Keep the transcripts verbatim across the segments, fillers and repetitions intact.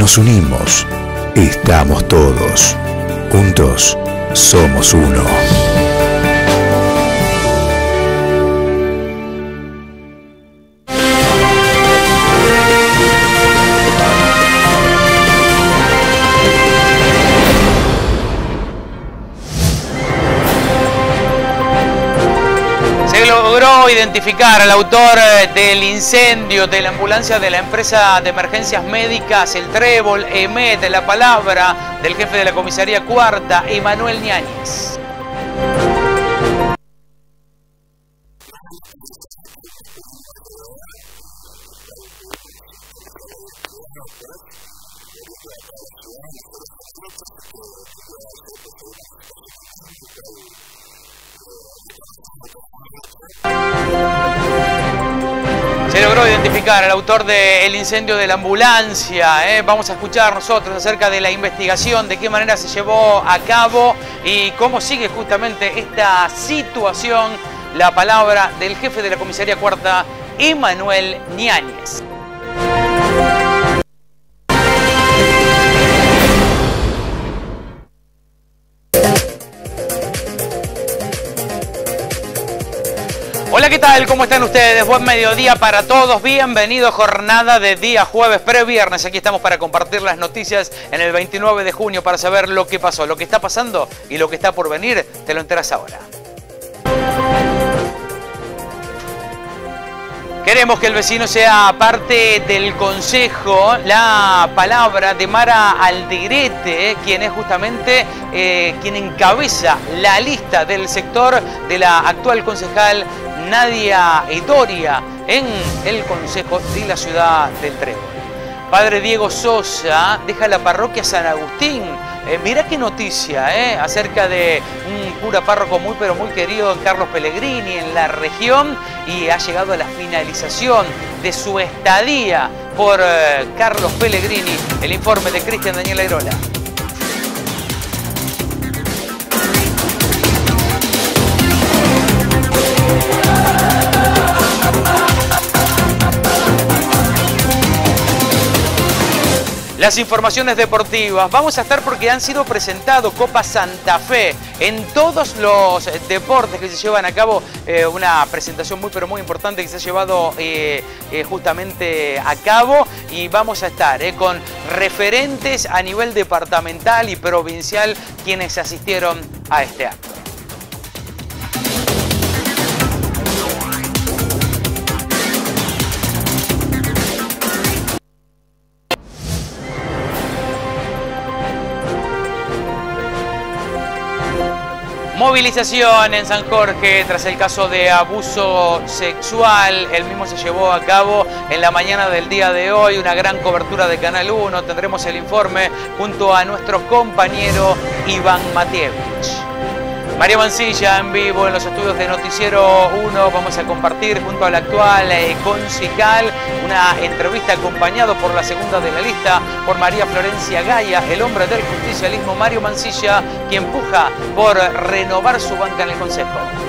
nos unimos, estamos todos. Juntos somos uno. Logró identificar al autor del incendio de la ambulancia de la empresa de emergencias médicas El Trébol, EMET, la palabra del jefe de la comisaría cuarta, Emanuel Ñáñez. Se logró identificar al autor del incendio de la ambulancia. ¿eh? Vamos a escuchar nosotros acerca de la investigación, de qué manera se llevó a cabo y cómo sigue justamente esta situación. La palabra del jefe de la comisaría cuarta, Emanuel Ñáñez. Hola, ¿qué tal? ¿Cómo están ustedes? Buen mediodía para todos. Bienvenido a jornada de día jueves previernes. Aquí estamos para compartir las noticias en el veintinueve de junio para saber lo que pasó, lo que está pasando y lo que está por venir. Te lo enteras ahora. Queremos que el vecino sea parte del consejo. La palabra de Mara Alderete, quien es justamente eh, quien encabeza la lista del sector de la actual concejal Nadia Edoria en el consejo de la ciudad del Trébol. Padre Diego Sosa deja la parroquia San Agustín. Eh, mirá qué noticia eh, acerca de un cura párroco muy pero muy querido, Carlos Pellegrini, en la región, y ha llegado a la finalización de su estadía por eh, Carlos Pellegrini. El informe de Cristian Daniel Airola. Las informaciones deportivas. Vamos a estar porque han sido presentados Copa Santa Fe en todos los deportes que se llevan a cabo. Eh, una presentación muy pero muy importante que se ha llevado eh, eh, justamente a cabo. Y vamos a estar eh, con referentes a nivel departamental y provincial quienes asistieron a este acto. Movilización en San Jorge tras el caso de abuso sexual. El mismo se llevó a cabo en la mañana del día de hoy. Una gran cobertura de Canal uno. Tendremos el informe junto a nuestro compañero Iván Matievich. Mario Mancilla en vivo en los estudios de Noticiero uno. Vamos a compartir junto al actual eh, concejal una entrevista acompañado por la segunda de la lista, por María Florencia Gaya, el hombre del justicialismo Mario Mancilla, quien puja por renovar su banca en el Consejo.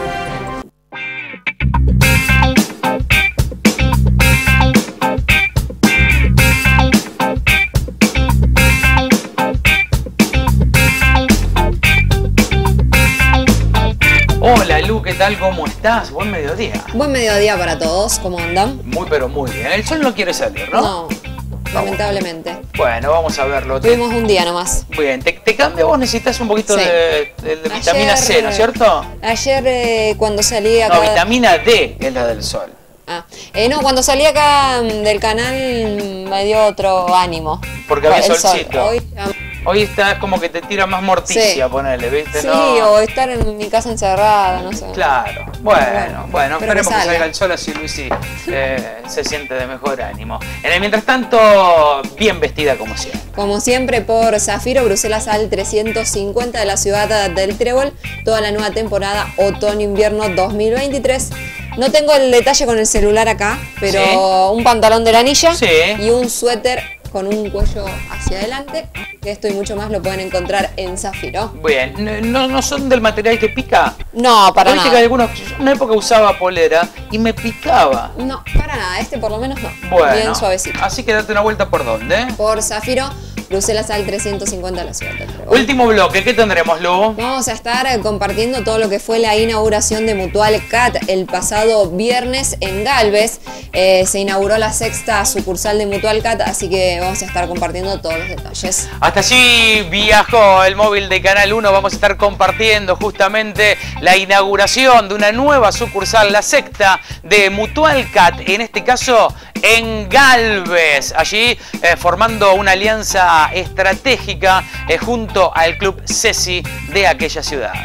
Hola Lu, ¿qué tal? ¿Cómo estás? Buen mediodía. Buen mediodía para todos, ¿cómo andan? Muy pero muy bien. El sol no quiere salir, ¿no? No, lamentablemente. Bueno, vamos a verlo. Tuvimos un día nomás. Bien, ¿te, te cambia? Vos necesitas un poquito Sí. de, de, de Ayer, vitamina C, ¿no es cierto? Ayer eh, cuando salí acá... No, vitamina D es la del sol. Ah, eh, no, cuando salí acá mm, del canal mm, me dio otro ánimo. Porque había El solcito. sol. Hoy, ah, Hoy está como que te tira más morticia, Sí. ponele, ¿viste? sí, No. o estar en mi casa encerrada, no sé. Claro, bueno, bueno, Pero que esperemos que salga. salga el sol así Luisi eh, se siente de mejor ánimo. En el mientras tanto, bien vestida como siempre. Como siempre por Zafiro, Bruselas al trescientos cincuenta de la ciudad del Trébol, toda la nueva temporada otoño-invierno dos mil veintitrés. No tengo el detalle con el celular acá, pero Sí. un pantalón de lanilla Sí. y un suéter con un cuello hacia adelante. Esto y mucho más lo pueden encontrar en Zafiro. Bien, ¿no, no son del material que pica? No, para nada. Que algunos, yo en una época usaba polera y me picaba. No, para nada, este por lo menos no. Bueno, bien suavecito. Así que date una vuelta por dónde. Por Zafiro, Bruselas al trescientos cincuenta de la ciudad del Trébol. Último bloque, ¿qué tendremos, Lu? Vamos a estar compartiendo todo lo que fue la inauguración de Mutual C A T el pasado viernes en Galvez. Eh, se inauguró la sexta sucursal de Mutual C A T, así que vamos a estar compartiendo todos los detalles. Hasta allí viajó el móvil de Canal uno. Vamos a estar compartiendo justamente la inauguración de una nueva sucursal, la sexta de Mutual C A T, en este caso en Galvez, allí eh, formando una alianza estratégica eh, junto al Club Ceci de aquella ciudad.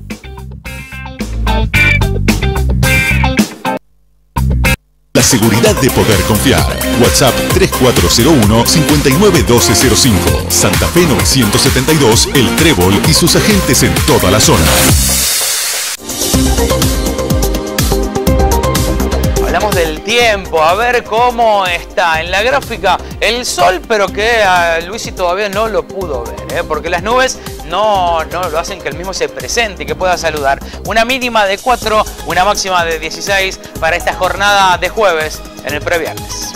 La seguridad de poder confiar. WhatsApp tres cuatro cero uno, cinco nueve uno dos cero cinco. Santa Fe novecientos setenta y dos, El Trébol y sus agentes en toda la zona. Hablamos del tiempo, a ver cómo está en la gráfica el sol, pero que a Luisi todavía no lo pudo ver, ¿eh? Porque las nubes no, no lo hacen que el mismo se presente y que pueda saludar. Una mínima de cuatro, una máxima de dieciséis para esta jornada de jueves en el previernes.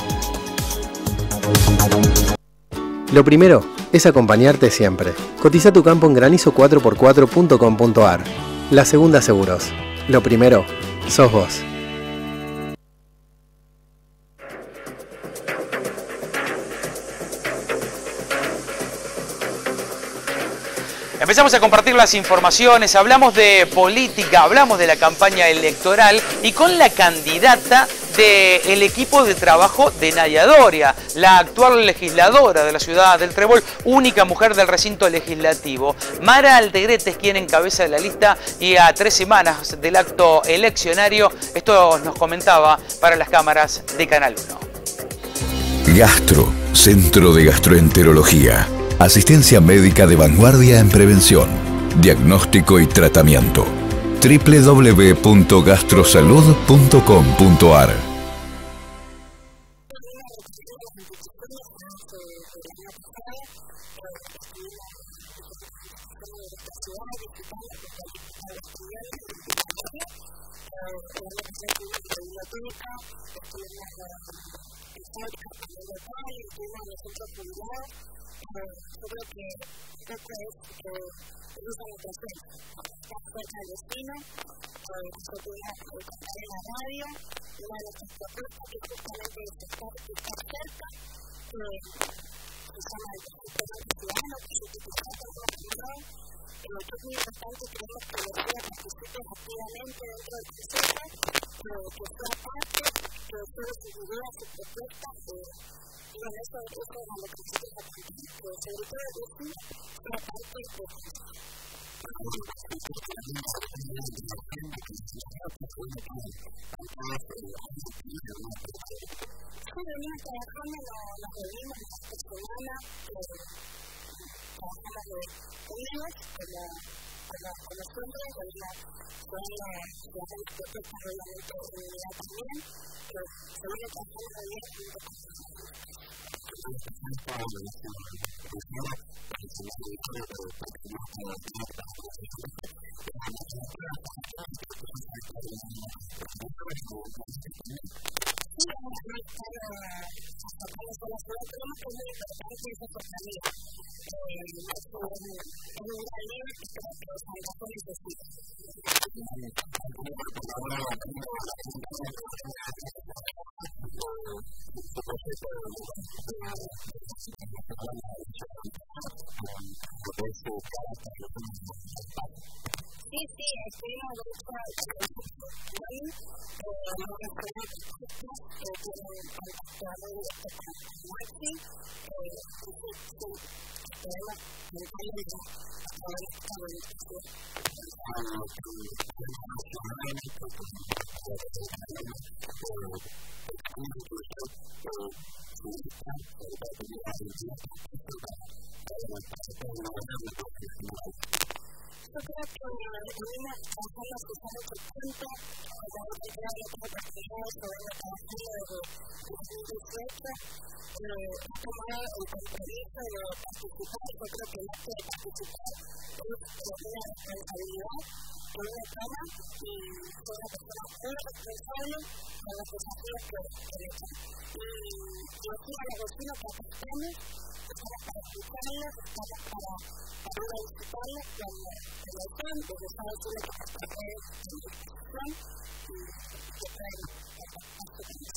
Lo primero es acompañarte siempre. Cotiza tu campo en granizo cuatro por cuatro punto com punto ar. La Segunda Seguros. Lo primero sos vos. Empezamos a compartir las informaciones, hablamos de política, hablamos de la campaña electoral y con la candidata del equipo de trabajo de Nadia Doria, la actual legisladora de la ciudad del Trébol, única mujer del recinto legislativo. Mara Altegrete es quien encabeza la lista y a tres semanas del acto eleccionario, esto nos comentaba para las cámaras de Canal uno. Gastro, Centro de Gastroenterología. Asistencia médica de vanguardia en prevención, diagnóstico y tratamiento. doble u doble u doble u punto gastrosalud punto com punto ar. Creo que un poco es que usa la educación, está cerca del destino, se puede contar en la radio, una de nuestras propuestas que justamente es estar, estar cerca, que se llama el Instituto Ciudadano, que es el que se trata de la comunidad, que es muy importante, creemos que los ciudadanos participen activamente dentro del proceso, que sea parte, que todas sus ideas, sus propuestas, y bueno, eso, eso es lo que nosotros apuntamos, pero sobre todo decir que la parte del proceso. Sí, venimos trabajando, nos reunimos esta semana, trabajamos de unidos, como, como, como siempre, venimos con las propuestas obviamente de unidad también, pero se viene trabajando muy bien junto con nosotros. Sí, sí, estuvimos de hecho hoy, nos referimos que tienen contacto muy directo con Maxi, esperemos mentalmente a través de esta organización. Yo creo que venimos trabajando a pesar de que cuenta con temporada tuvo oportunidades de verlo trabajando desde dos mil dieciocho. Ha tomado el compromiso de participar. Yo creo que el acto de participar es una responsabilidad que uno toma y soy una persona muy responsable con los desafíos que, que le echan. Y, y aquí a los vecinos que aquí estamos, estamos para escucharlos, estamos para, para ir a visitarlos cuando, cuando están, porque saben que lo que nos trae es disposición y que traen a su casa.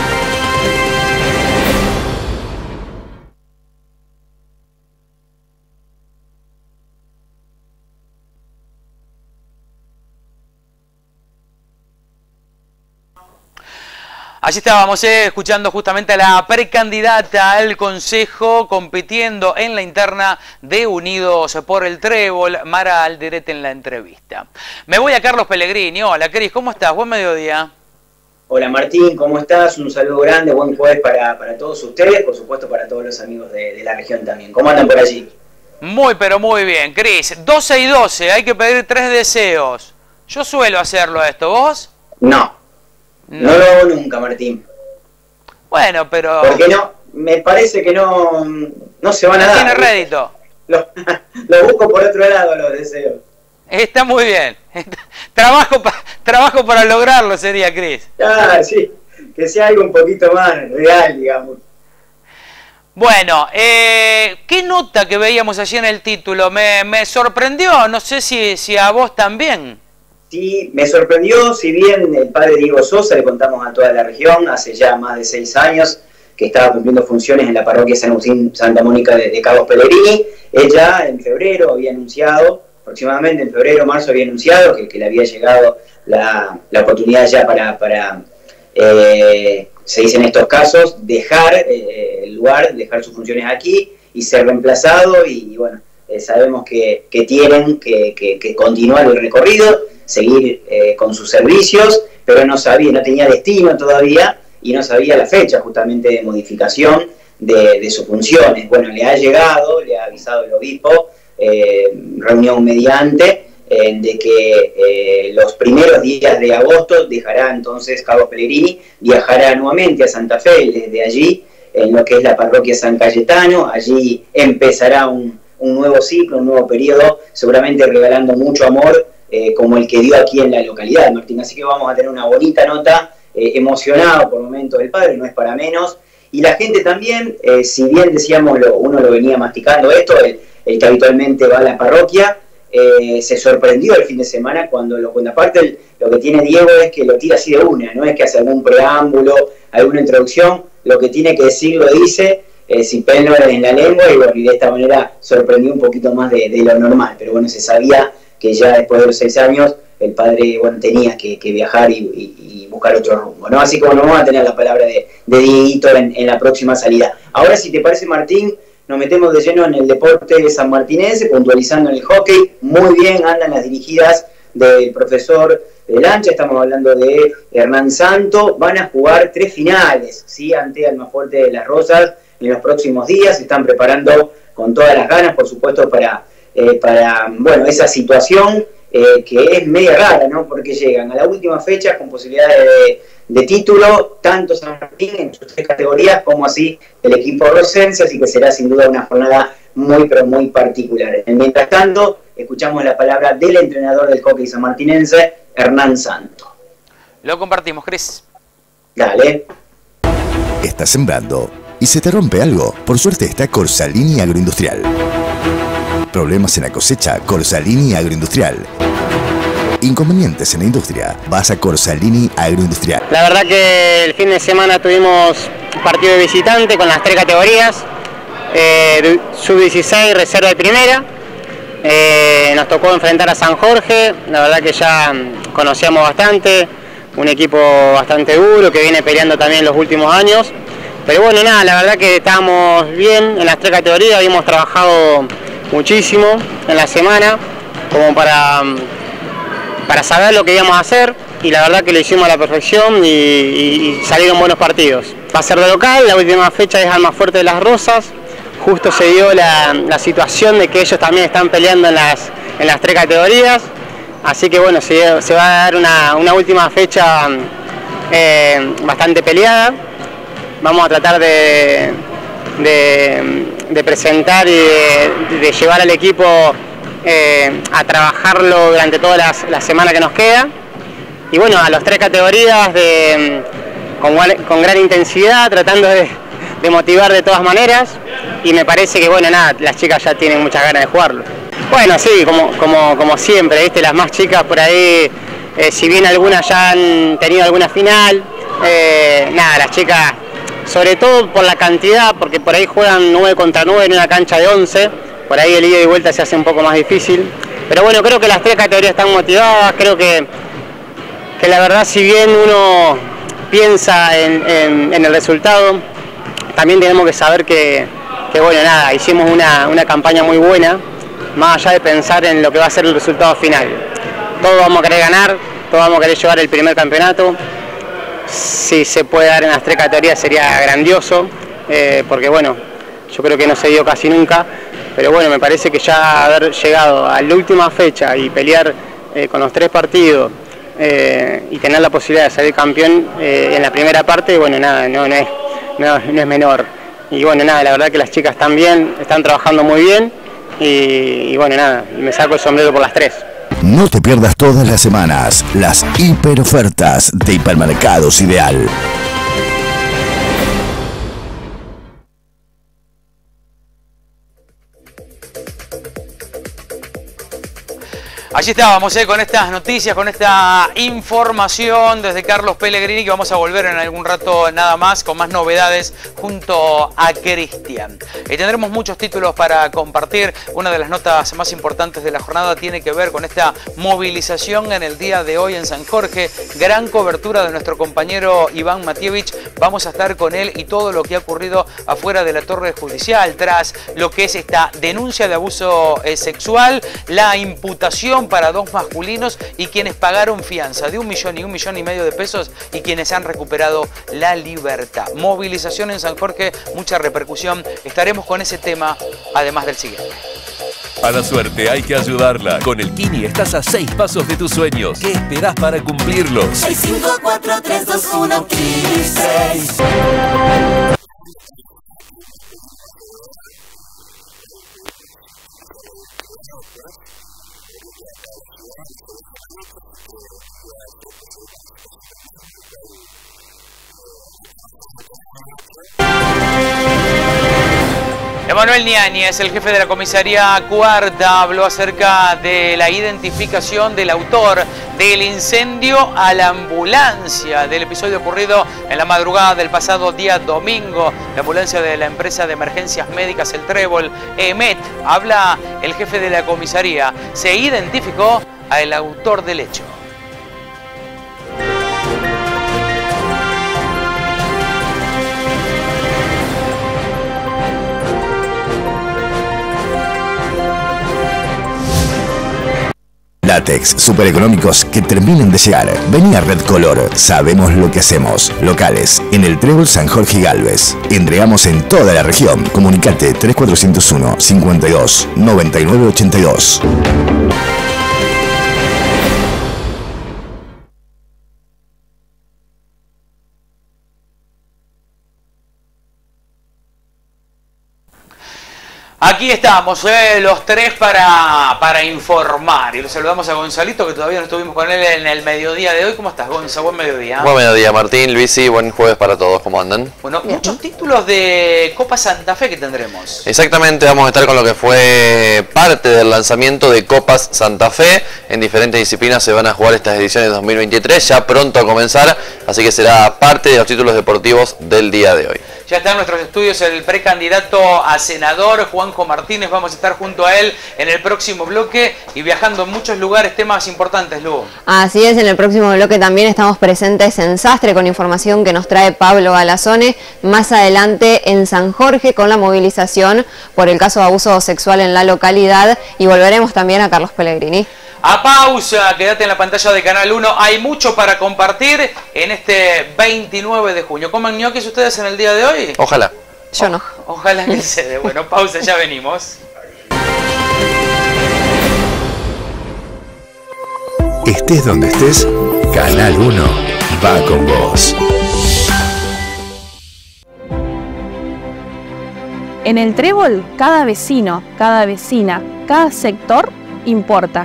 Allí estábamos eh, escuchando justamente a la precandidata al Consejo compitiendo en la interna de Unidos por el Trébol, Mara Alderete, en la entrevista. Me voy a Carlos Pellegrini. Hola, Cris, ¿cómo estás? Buen mediodía. Hola Martín, ¿cómo estás? Un saludo grande, buen jueves para, para todos ustedes, por supuesto para todos los amigos de, de la región también. ¿Cómo andan por allí? Muy, pero muy bien, Cris. doce y doce, hay que pedir tres deseos. Yo suelo hacerlo esto, ¿vos? No. No lo hago nunca, Martín. Bueno, pero... ¿Por qué no? Me parece que no, no se van a dar. Tiene rédito. Lo, lo busco por otro lado, los deseos. Está muy bien. Trabajo, pa, trabajo para lograrlo sería, Cris. Ah, sí. Que sea algo un poquito más real, digamos. Bueno, eh, ¿qué nota que veíamos allí en el título? Me, me sorprendió, no sé si, si a vos también. Sí, me sorprendió, si bien el padre Diego Sosa, le contamos a toda la región, hace ya más de seis años que estaba cumpliendo funciones en la parroquia San Agustín Santa Mónica de, de Carlos Pellegrini. Ella en febrero había anunciado, aproximadamente en febrero o marzo había anunciado que, que le había llegado la, la oportunidad ya para, para eh, se dice en estos casos, dejar eh, el lugar, dejar sus funciones aquí y ser reemplazado y, y bueno, eh, sabemos que, que tienen que, que, que continuar el recorrido, seguir eh, con sus servicios, pero no sabía, no tenía destino todavía y no sabía la fecha justamente de modificación de, de sus funciones. Bueno, le ha llegado, le ha avisado el obispo, eh, reunión mediante, eh, de que eh, los primeros días de agosto dejará entonces Carlos Pellegrini, viajará nuevamente a Santa Fe, desde allí, en lo que es la parroquia San Cayetano, allí empezará un, un nuevo ciclo, un nuevo periodo, seguramente regalando mucho amor, Eh, como el que dio aquí en la localidad, Martín. Así que vamos a tener una bonita nota, eh, emocionado por momentos del padre, no es para menos. Y la gente también, eh, si bien decíamos, lo, uno lo venía masticando esto, el, el que habitualmente va a la parroquia, eh, se sorprendió el fin de semana cuando lo cuenta. Aparte, el, lo que tiene Diego es que lo tira así de una, no es que hace algún preámbulo, alguna introducción, lo que tiene que decir lo dice, eh, sin pelo en la lengua, y, bueno, y de esta manera sorprendió un poquito más de, de lo normal. Pero bueno, se sabía que ya después de los seis años el padre, bueno, tenía que, que viajar y, y, y buscar otro rumbo, ¿no? Así como no vamos a tener la palabra de, de Dieguito en, en la próxima salida. Ahora, si te parece, Martín, nos metemos de lleno en el deporte sanmartinense, puntualizando en el hockey. Muy bien andan las dirigidas del profesor de Lancha, estamos hablando de Hernán Santo. Van a jugar tres finales, ¿sí?, ante Almafuerte de las Rosas en los próximos días. Se están preparando con todas las ganas, por supuesto, para... Eh, para, bueno, esa situación eh, que es media rara, ¿no? Porque llegan a la última fecha con posibilidades de, de título, tanto San Martín en sus tres categorías como así el equipo rosense, así que será sin duda una jornada muy, pero muy particular. Mientras tanto, escuchamos la palabra del entrenador del hockey sanmartinense, Hernán Santo. Lo compartimos, Cris. Dale. Estás sembrando y se te rompe algo. Por suerte está Corsalini Agroindustrial. Problemas en la cosecha, Corsalini Agroindustrial. Inconvenientes en la industria, vas a Corsalini Agroindustrial. La verdad que el fin de semana tuvimos partido de visitante con las tres categorías, eh, sub dieciséis, reserva y primera. Eh, nos tocó enfrentar a San Jorge, la verdad que ya conocíamos bastante, un equipo bastante duro que viene peleando también los últimos años. Pero bueno, nada, la verdad que estábamos bien en las tres categorías, habíamos trabajado muchísimo en la semana como para, para saber lo que íbamos a hacer, y la verdad que lo hicimos a la perfección y, y, y salieron buenos partidos. Va a ser de local, la última fecha es Almafuerte de las Rosas, justo se dio la, la situación de que ellos también están peleando en las, en las tres categorías, Así que bueno, se, se va a dar una, una última fecha eh, bastante peleada. Vamos a tratar de, de, de presentar y de, de llevar al equipo eh, a trabajarlo durante toda la, la semana que nos queda. Y bueno, a las tres categorías de, con, con gran intensidad, tratando de, de motivar de todas maneras. Y me parece que bueno, nada, las chicas ya tienen muchas ganas de jugarlo. Bueno, sí, como, como, como siempre, ¿viste? Las más chicas por ahí, eh, si bien algunas ya han tenido alguna final, eh, nada, las chicas, sobre todo por la cantidad, porque por ahí juegan nueve contra nueve en una cancha de once, por ahí el ida y vuelta se hace un poco más difícil. Pero bueno, creo que las tres categorías están motivadas, creo que, que la verdad, si bien uno piensa en, en, en el resultado, también tenemos que saber que, que bueno, nada, hicimos una, una campaña muy buena, más allá de pensar en lo que va a ser el resultado final. Todos vamos a querer ganar, todos vamos a querer llevar el primer campeonato. Si se puede dar en las tres categorías sería grandioso, eh, porque bueno, yo creo que no se dio casi nunca, pero bueno, me parece que ya haber llegado a la última fecha y pelear eh, con los tres partidos eh, y tener la posibilidad de salir campeón eh, en la primera parte, bueno, nada, no, no, es, no, no es menor. Y bueno, nada, la verdad que las chicas están bien, están trabajando muy bien. Y, y bueno, nada, me saco el sombrero por las tres. No te pierdas todas las semanas las hiperofertas de Hipermercados Ideal. Allí estábamos eh, con estas noticias, con esta información desde Carlos Pellegrini, que vamos a volver en algún rato nada más con más novedades junto a Cristian. Eh, tendremos muchos títulos para compartir. Una de las notas más importantes de la jornada tiene que ver con esta movilización en el día de hoy en San Jorge. Gran cobertura de nuestro compañero Iván Matievich. Vamos a estar con él y todo lo que ha ocurrido afuera de la torre judicial tras lo que es esta denuncia de abuso eh, sexual, la imputación para dos masculinos y quienes pagaron fianza de un millón y un millón y medio de pesos y quienes han recuperado la libertad. Movilización en San Jorge, mucha repercusión. Estaremos con ese tema, además del siguiente. A la suerte hay que ayudarla. Con el Kini estás a seis pasos de tus sueños. ¿Qué esperás para cumplirlos? seis cinco cuatro tres dos uno Kini seis. Emanuel Niáñez, el jefe de la comisaría cuarta, habló acerca de la identificación del autor del incendio a la ambulancia del episodio ocurrido en la madrugada del pasado día domingo. La ambulancia de la empresa de emergencias médicas El Trébol, E M E T, habla el jefe de la comisaría. Se identificó al autor del hecho. Látex super económicos que terminen de llegar. Vení a Red Color, sabemos lo que hacemos. Locales en el Trébol San Jorge y Galvez. Entregamos en toda la región. Comunicate tres cuatro cero uno, cincuenta y dos, noventa y nueve ochenta y dos. Aquí estamos, eh, los tres para, para informar. Y los saludamos a Gonzalito, que todavía no estuvimos con él en el mediodía de hoy. ¿Cómo estás, Gonza? Buen mediodía. Buen mediodía, Martín, Luisi. Buen jueves para todos. ¿Cómo andan? Bueno, bien. Muchos títulos de Copa Santa Fe que tendremos. Exactamente, vamos a estar con lo que fue parte del lanzamiento de Copas Santa Fe. En diferentes disciplinas se van a jugar estas ediciones de dos mil veintitrés, ya pronto a comenzar. Así que será parte de los títulos deportivos del día de hoy. Ya está en nuestros estudios el precandidato a senador, Juanjo Martínez. Vamos a estar junto a él en el próximo bloque y viajando en muchos lugares, temas importantes, Lu. Así es, en el próximo bloque también estamos presentes en Sastre con información que nos trae Pablo Galazone. Más adelante en San Jorge con la movilización por el caso de abuso sexual en la localidad. Y volveremos también a Carlos Pellegrini. A pausa, quédate en la pantalla de Canal uno. Hay mucho para compartir en este veintinueve de junio. ¿Comen ñoquis ustedes en el día de hoy? Ojalá. Yo no. O, ojalá que se dé. Bueno, pausa, ya venimos. Estés donde estés, Canal uno va con vos. En el Trébol, cada vecino, cada vecina, cada sector importa.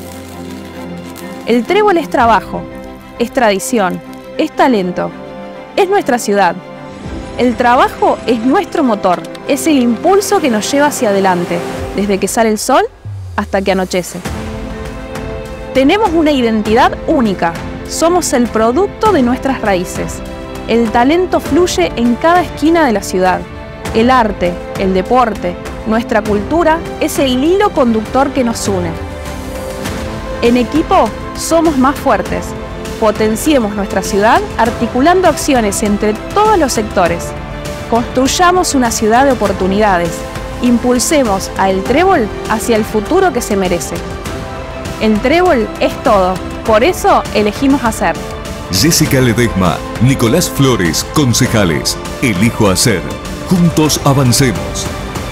El Trébol es trabajo, es tradición, es talento, es nuestra ciudad. El trabajo es nuestro motor, es el impulso que nos lleva hacia adelante, desde que sale el sol hasta que anochece. Tenemos una identidad única, somos el producto de nuestras raíces. El talento fluye en cada esquina de la ciudad. El arte, el deporte, nuestra cultura es el hilo conductor que nos une. En equipo somos más fuertes. Potenciemos nuestra ciudad articulando acciones entre todos los sectores. Construyamos una ciudad de oportunidades. Impulsemos a El Trébol hacia el futuro que se merece. El Trébol es todo, por eso elegimos hacer. Jessica Ledesma, Nicolás Flores, concejales. Elijo hacer. Juntos avancemos.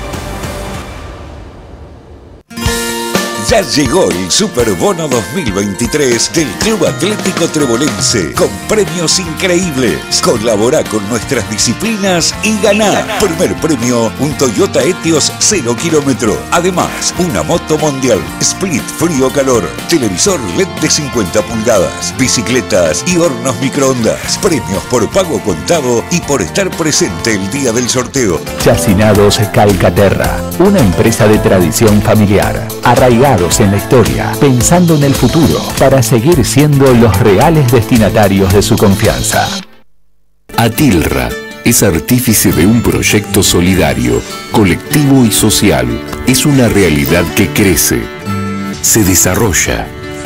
Ya llegó el Superbono dos mil veintitrés del Club Atlético Trebolense con premios increíbles. Colabora con nuestras disciplinas y ganá. Primer premio, un Toyota Etios cero kilómetro. Además, una moto mundial, split frío-calor, televisor L E D de cincuenta pulgadas, bicicletas y hornos microondas. Premios por pago contado y por estar presente el día del sorteo. Chacinados Calcaterra, una empresa de tradición familiar, arraigada en la historia, pensando en el futuro, para seguir siendo los reales destinatarios de su confianza. Atilra es artífice de un proyecto solidario, colectivo y social. Es una realidad que crece, se desarrolla,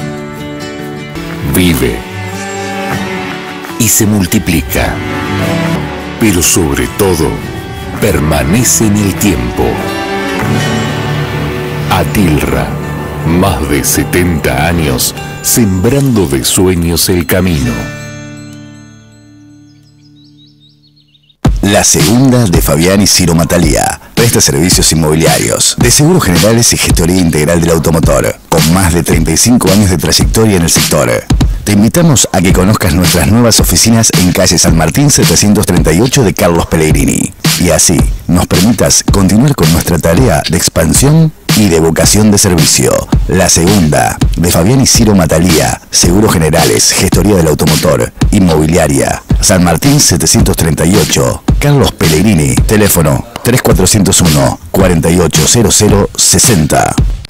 vive y se multiplica, pero sobre todo, permanece en el tiempo. Atilra. Más de setenta años sembrando de sueños el camino. La segunda de Fabián y Ciro Matalía. Presta servicios inmobiliarios, de seguros generales y gestoría integral del automotor, con más de treinta y cinco años de trayectoria en el sector. Te invitamos a que conozcas nuestras nuevas oficinas en calle San Martín setecientos treinta y ocho de Carlos Pellegrini. Y así nos permitas continuar con nuestra tarea de expansión y de vocación de servicio. La segunda, de Fabián y Ciro Matalía, seguros generales, gestoría del automotor, inmobiliaria. San Martín setecientos treinta y ocho, Carlos Pellegrini, teléfono tres cuatro cero uno, cuatro ocho cero cero sesenta.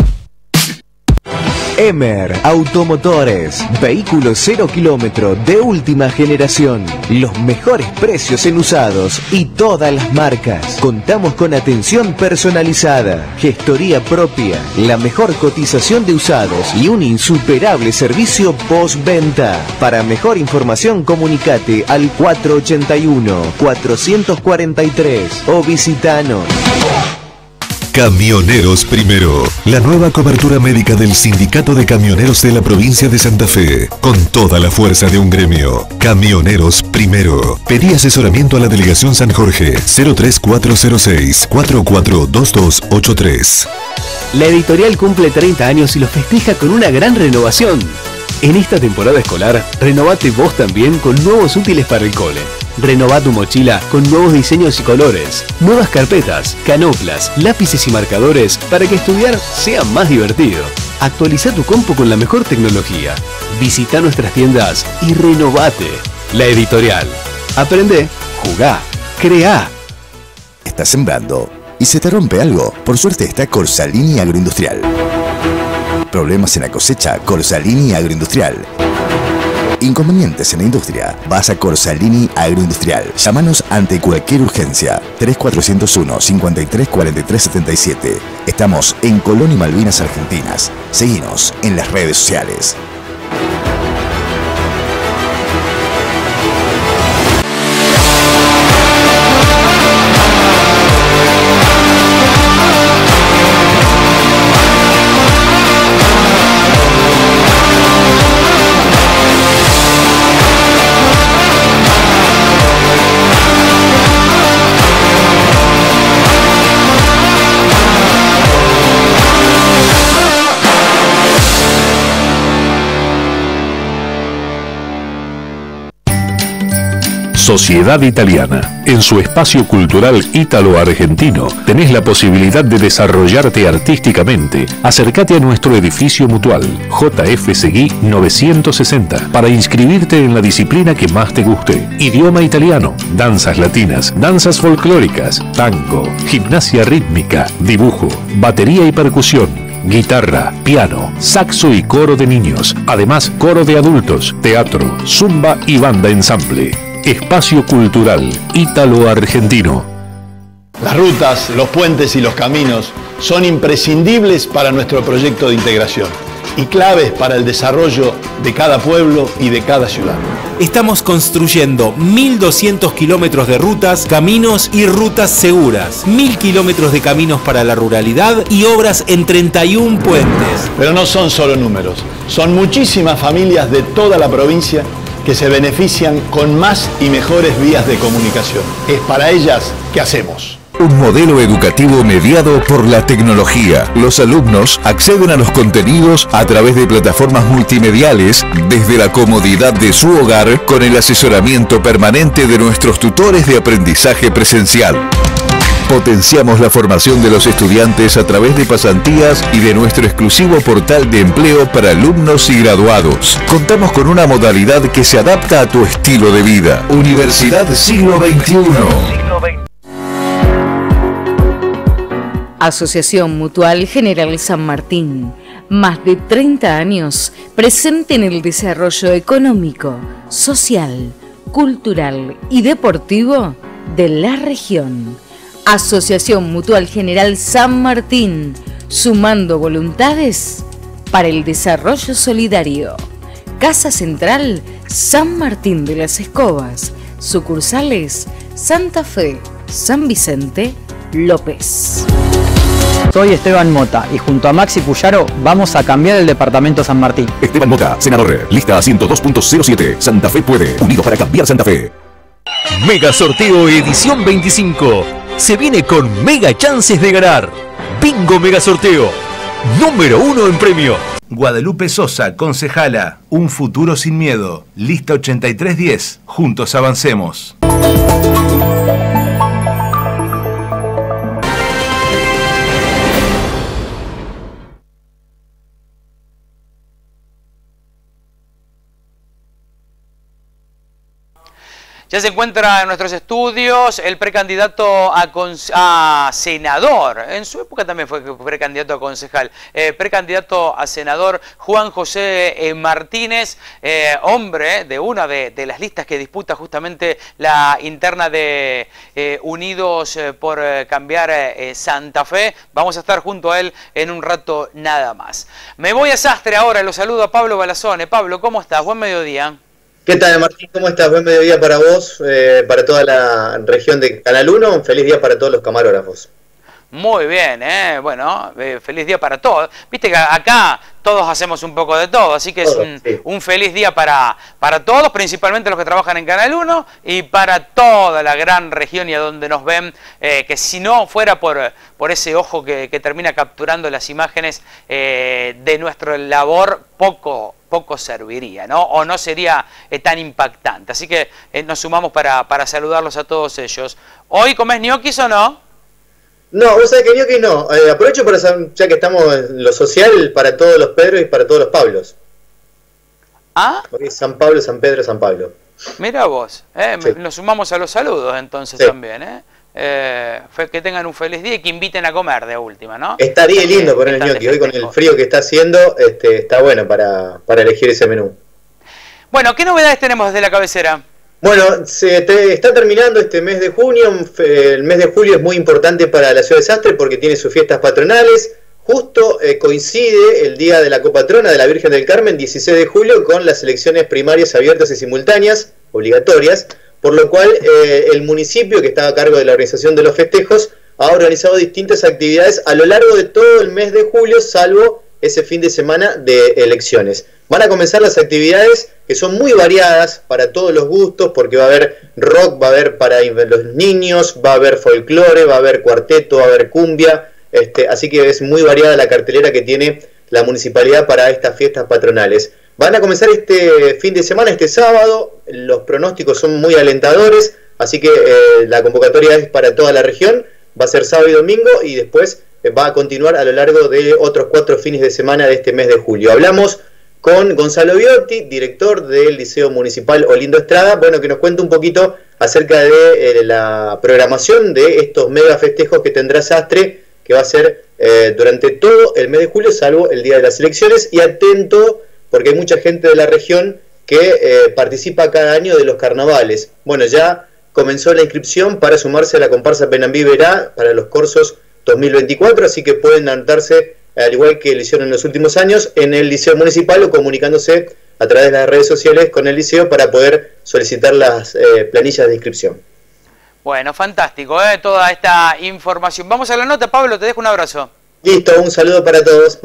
Emer Automotores, vehículos cero kilómetro de última generación, los mejores precios en usados y todas las marcas. Contamos con atención personalizada, gestoría propia, la mejor cotización de usados y un insuperable servicio postventa. Para mejor información comunicate al cuatro ochenta y uno, cuatrocientos cuarenta y tres o visitanos. Camioneros Primero, la nueva cobertura médica del Sindicato de Camioneros de la provincia de Santa Fe, con toda la fuerza de un gremio. Camioneros Primero. Pedí asesoramiento a la Delegación San Jorge, cero tres cuatro cero seis, cuatro cuatro dos dos ocho tres. La editorial cumple treinta años y lo festeja con una gran renovación. En esta temporada escolar, renovate vos también con nuevos útiles para el cole. Renová tu mochila con nuevos diseños y colores, nuevas carpetas, canoplas, lápices y marcadores para que estudiar sea más divertido. Actualiza tu compu con la mejor tecnología. Visita nuestras tiendas y renovate. La editorial. Aprende, jugá, creá. Estás sembrando y se te rompe algo. Por suerte está Corsalini Agroindustrial. Problemas en la cosecha, Corsalini Agroindustrial. Inconvenientes en la industria, vas a Corsalini Agroindustrial. Llámanos ante cualquier urgencia. tres cuatro cero uno, cincuenta y tres cuarenta y tres setenta y siete. Estamos en Colón y Malvinas, Argentinas. Seguinos en las redes sociales. Sociedad Italiana. En su espacio cultural ítalo-argentino tenés la posibilidad de desarrollarte artísticamente. Acércate a nuestro edificio mutual, J F Seguí novecientos sesenta, para inscribirte en la disciplina que más te guste. Idioma italiano, danzas latinas, danzas folclóricas, tango, gimnasia rítmica, dibujo, batería y percusión, guitarra, piano, saxo y coro de niños, además coro de adultos, teatro, zumba y banda ensamble. Espacio Cultural Ítalo-Argentino. Las rutas, los puentes y los caminos son imprescindibles para nuestro proyecto de integración y claves para el desarrollo de cada pueblo y de cada ciudad. Estamos construyendo mil doscientos kilómetros de rutas, caminos y rutas seguras, mil kilómetros de caminos para la ruralidad y obras en treinta y un puentes. Pero no son solo números, son muchísimas familias de toda la provincia que se benefician con más y mejores vías de comunicación. Es para ellas que hacemos. Un modelo educativo mediado por la tecnología. Los alumnos acceden a los contenidos a través de plataformas multimediales desde la comodidad de su hogar con el asesoramiento permanente de nuestros tutores de aprendizaje presencial. Potenciamos la formación de los estudiantes a través de pasantías y de nuestro exclusivo portal de empleo para alumnos y graduados. Contamos con una modalidad que se adapta a tu estilo de vida. Universidad Siglo veintiuno. Asociación Mutual General San Martín. Más de treinta años presente en el desarrollo económico, social, cultural y deportivo de la región. Asociación Mutual General San Martín, sumando voluntades para el desarrollo solidario. Casa Central San Martín de las Escobas, sucursales Santa Fe, San Vicente, López. Soy Esteban Mota y junto a Maxi Puyaro vamos a cambiar el departamento San Martín. Esteban Mota, senador, lista ciento dos punto cero siete. Santa Fe puede. Unidos para cambiar Santa Fe. Mega Sorteo Edición veinticinco. Se viene con mega chances de ganar. Bingo Mega Sorteo. Número uno en premio. Guadalupe Sosa, concejala. Un futuro sin miedo. Lista ochenta y tres diez. Juntos avancemos. Ya se encuentra en nuestros estudios el precandidato a, a senador, en su época también fue precandidato a concejal, eh, precandidato a senador Juan José eh, Martínez, eh, hombre de una de, de las listas que disputa justamente la interna de eh, Unidos por Cambiar eh, Santa Fe. Vamos a estar junto a él en un rato nada más. Me voy a Sastre ahora, lo saludo a Pablo Balazone. Pablo, ¿cómo estás? Buen mediodía. ¿Qué tal, Martín? ¿Cómo estás? Buen mediodía para vos, eh, para toda la región de Canal uno. Un feliz día para todos los camarógrafos. Muy bien, ¿eh? Bueno, eh, feliz día para todos. Viste que acá todos hacemos un poco de todo, así que es un, sí. un feliz día para, para todos, principalmente los que trabajan en Canal uno y para toda la gran región y a donde nos ven, eh, que si no fuera por, por ese ojo que, que termina capturando las imágenes eh, de nuestra labor, poco... poco serviría, ¿no? O no sería eh, tan impactante. Así que eh, nos sumamos para, para saludarlos a todos ellos. ¿Hoy comés ñoquis o no? No, vos sabés que ñoquis no. Eh, aprovecho para saber, ya que estamos en lo social, para todos los Pedros y para todos los Pablos. ¿Ah? Hoy es San Pablo, San Pedro, San Pablo. Mira vos, eh, sí. Nos sumamos a los saludos entonces sí. también, ¿eh? Eh, que tengan un feliz día y que inviten a comer de última, ¿no? Estaría lindo poner el ñoqui, hoy con el frío que está haciendo, este, está bueno para, para elegir ese menú. Bueno, ¿qué novedades tenemos desde la cabecera? Bueno, se te, está terminando este mes de junio, el mes de julio es muy importante para la ciudad de Sastre porque tiene sus fiestas patronales, justo eh, coincide el día de la copatrona de la Virgen del Carmen, dieciséis de julio, con las elecciones primarias abiertas y simultáneas, obligatorias, por lo cual eh, el municipio, que está a cargo de la organización de los festejos, ha organizado distintas actividades a lo largo de todo el mes de julio, salvo ese fin de semana de elecciones. Van a comenzar las actividades que son muy variadas para todos los gustos, porque va a haber rock, va a haber para los niños, va a haber folclore, va a haber cuarteto, va a haber cumbia, este, así que es muy variada la cartelera que tiene la municipalidad para estas fiestas patronales. van a comenzar este fin de semana, este sábado. Los pronósticos son muy alentadores, así que eh, la convocatoria es para toda la región. Va a ser sábado y domingo y después eh, va a continuar a lo largo de otros cuatro fines de semana de este mes de julio. Hablamos con Gonzalo Biotti, director del Liceo Municipal Olindo Estrada, bueno, que nos cuenta un poquito acerca de eh, la programación de estos mega festejos que tendrá Sastre, que va a ser eh, durante todo el mes de julio, salvo el día de las elecciones. Y atento, porque hay mucha gente de la región que eh, participa cada año de los carnavales. Bueno, ya comenzó la inscripción para sumarse a la comparsa Penambí Verá para los cursos dos mil veinticuatro, así que pueden anotarse, al igual que lo hicieron en los últimos años, en el Liceo Municipal o comunicándose a través de las redes sociales con el liceo para poder solicitar las eh, planillas de inscripción. Bueno, fantástico, ¿eh? Toda esta información. Vamos a la nota, Pablo, te dejo un abrazo. Listo, un saludo para todos.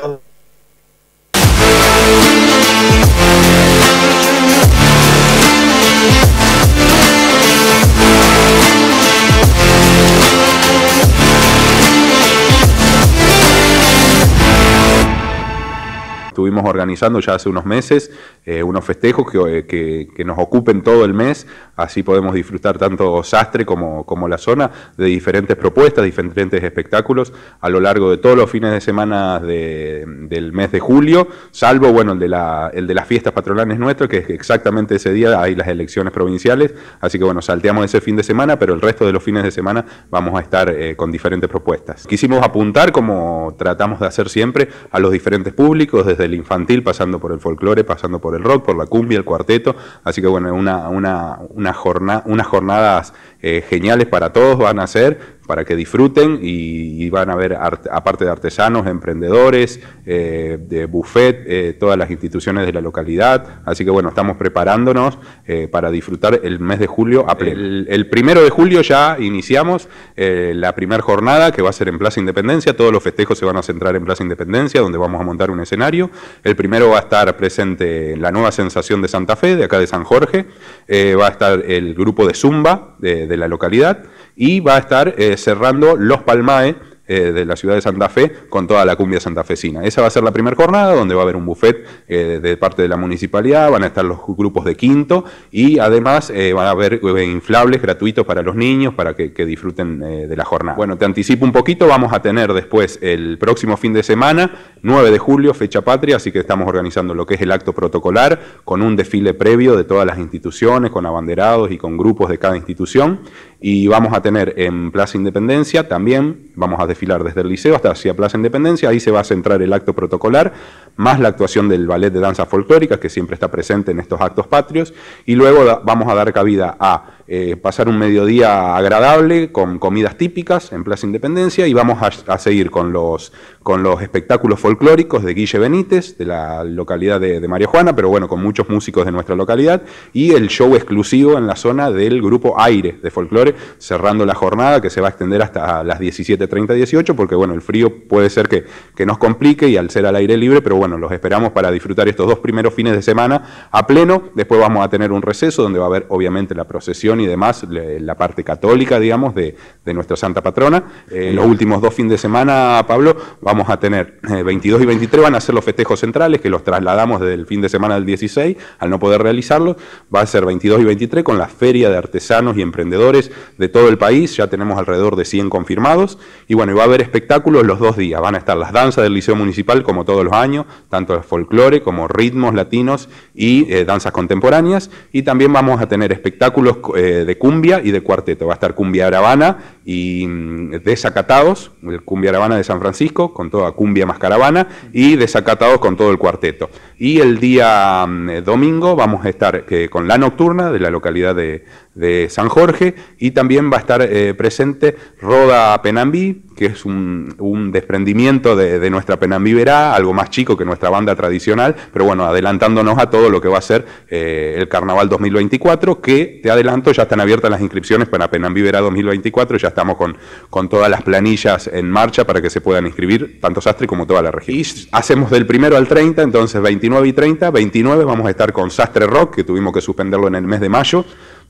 Estuvimos organizando ya hace unos meses eh, unos festejos que, que, que nos ocupen todo el mes, así podemos disfrutar tanto Sastre como, como la zona de diferentes propuestas, diferentes espectáculos a lo largo de todos los fines de semana de, del mes de julio, salvo bueno el de, la, el de las fiestas patronales nuestras, que es exactamente ese día hay las elecciones provinciales, así que bueno, salteamos ese fin de semana, pero el resto de los fines de semana vamos a estar eh, con diferentes propuestas. Quisimos apuntar, como tratamos de hacer siempre, a los diferentes públicos, desde el infantil, pasando por el folclore, pasando por el rock, por la cumbia, el cuarteto, así que bueno, una, una, una jornada, unas jornadas eh, geniales para todos van a ser, para que disfruten y, y van a ver, art, aparte de artesanos, emprendedores, eh, de buffet, eh, todas las instituciones de la localidad, así que bueno, estamos preparándonos eh, para disfrutar el mes de julio a pleno. El, el primero de julio ya iniciamos eh, la primera jornada, que va a ser en Plaza Independencia, todos los festejos se van a centrar en Plaza Independencia, donde vamos a montar un escenario. El primero va a estar presente la nueva sensación de Santa Fe, de acá de San Jorge, eh, va a estar el grupo de Zumba de, de la localidad, y va a estar eh, cerrando Los Palmae eh, de la ciudad de Santa Fe con toda la cumbia santafesina. Esa va a ser la primera jornada, donde va a haber un buffet eh, de parte de la municipalidad, van a estar los grupos de quinto y además eh, van a haber eh, inflables gratuitos para los niños para que, que disfruten eh, de la jornada. Bueno, te anticipo un poquito, vamos a tener después el próximo fin de semana, nueve de julio, fecha patria, así que estamos organizando lo que es el acto protocolar con un desfile previo de todas las instituciones, con abanderados y con grupos de cada institución. Y vamos a tener en Plaza Independencia también, vamos a desfilar desde el liceo hasta hacia Plaza Independencia, ahí se va a centrar el acto protocolar, más la actuación del ballet de danza folclórica, que siempre está presente en estos actos patrios, y luego da, vamos a dar cabida a eh, pasar un mediodía agradable con comidas típicas en Plaza Independencia, y vamos a, a seguir con los, con los espectáculos folclóricos de Guille Benítez, de la localidad de, de María Juana, pero bueno, con muchos músicos de nuestra localidad, y el show exclusivo en la zona del grupo Aire de folclore, cerrando la jornada que se va a extender hasta las diecisiete treinta, dieciocho, porque bueno, el frío puede ser que, que nos complique y al ser al aire libre, pero bueno, los esperamos para disfrutar estos dos primeros fines de semana a pleno. Después vamos a tener un receso donde va a haber obviamente la procesión y demás, la parte católica, digamos, de, de nuestra Santa Patrona. Eh, los últimos dos fines de semana, Pablo, vamos a tener eh, veintidós y veintitrés, van a ser los festejos centrales, que los trasladamos desde el fin de semana del dieciséis, al no poder realizarlos. Va a ser veintidós y veintitrés con la feria de artesanos y emprendedores de todo el país, ya tenemos alrededor de cien confirmados, y bueno, y va a haber espectáculos los dos días, van a estar las danzas del Liceo Municipal como todos los años, tanto el folclore como ritmos latinos y eh, danzas contemporáneas, y también vamos a tener espectáculos eh, de cumbia y de cuarteto, va a estar Cumbia Aravana y mm, Desacatados, el Cumbia Aravana de San Francisco, con toda cumbia más caravana, y Desacatados con todo el cuarteto. Y el día mm, domingo vamos a estar eh, con La Nocturna de la localidad de, de San Jorge, y también va a estar eh, presente Roda Penambí, que es un, un desprendimiento de, de nuestra Penambí Verá, algo más chico que nuestra banda tradicional, pero bueno, adelantándonos a todo lo que va a ser eh, el Carnaval dos mil veinticuatro, que te adelanto, ya están abiertas las inscripciones para Penambí Verá dos mil veinticuatro, ya estamos con, con todas las planillas en marcha para que se puedan inscribir, tanto Sastre como toda la región. Y hacemos del primero al treinta, entonces veintinueve y treinta, veintinueve vamos a estar con Sastre Rock, que tuvimos que suspenderlo en el mes de mayo,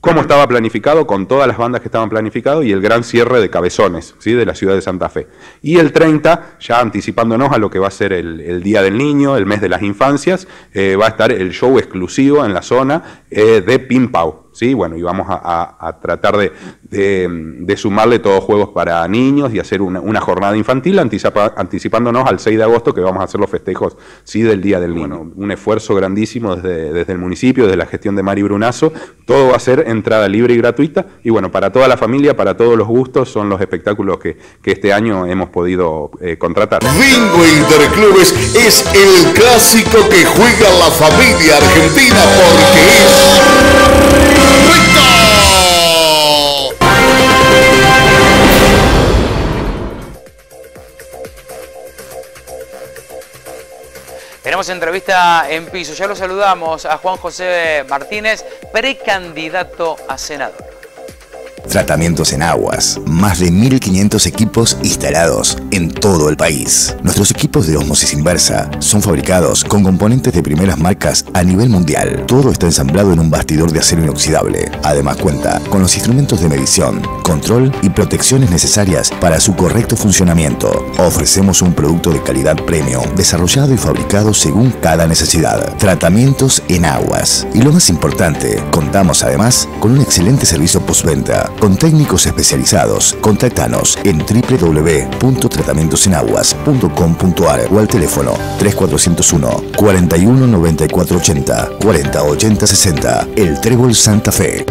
como estaba planificado, con todas las bandas que estaban planificadas, y el gran cierre de Cabezones, ¿sí?, de la ciudad de Santa Fe. Y el treinta, ya anticipándonos a lo que va a ser el, el Día del Niño, el mes de las infancias, eh, va a estar el show exclusivo en la zona eh, de Pim Pau. Sí, bueno, y vamos a, a, a tratar de, de, de sumarle todos juegos para niños y hacer una, una jornada infantil, anticipa, anticipándonos al seis de agosto, que vamos a hacer los festejos, sí, del Día del Niño. Bueno, un esfuerzo grandísimo desde, desde el municipio, desde la gestión de Mari Brunazo. Todo va a ser entrada libre y gratuita, y bueno, para toda la familia, para todos los gustos, son los espectáculos que, que este año hemos podido eh, contratar. Bingo Interclubes es el clásico que juega la familia argentina porque es... Tenemos entrevista en piso. Ya lo saludamos a Juan José Martínez, precandidato a senador. Tratamientos en aguas. Más de mil quinientos equipos instalados en todo el país. Nuestros equipos de ósmosis inversa son fabricados con componentes de primeras marcas a nivel mundial. Todo está ensamblado en un bastidor de acero inoxidable. Además cuenta con los instrumentos de medición, control y protecciones necesarias para su correcto funcionamiento. Ofrecemos un producto de calidad premium, desarrollado y fabricado según cada necesidad. Tratamientos en aguas. Y lo más importante, contamos además con un excelente servicio postventa con técnicos especializados. Contáctanos en w w w punto tratamientos en aguas punto com punto a r o al teléfono tres cuatro cero uno, cuarenta y uno noventa y cuatro ochenta, cuarenta ochenta sesenta. El Trébol Santa Fe.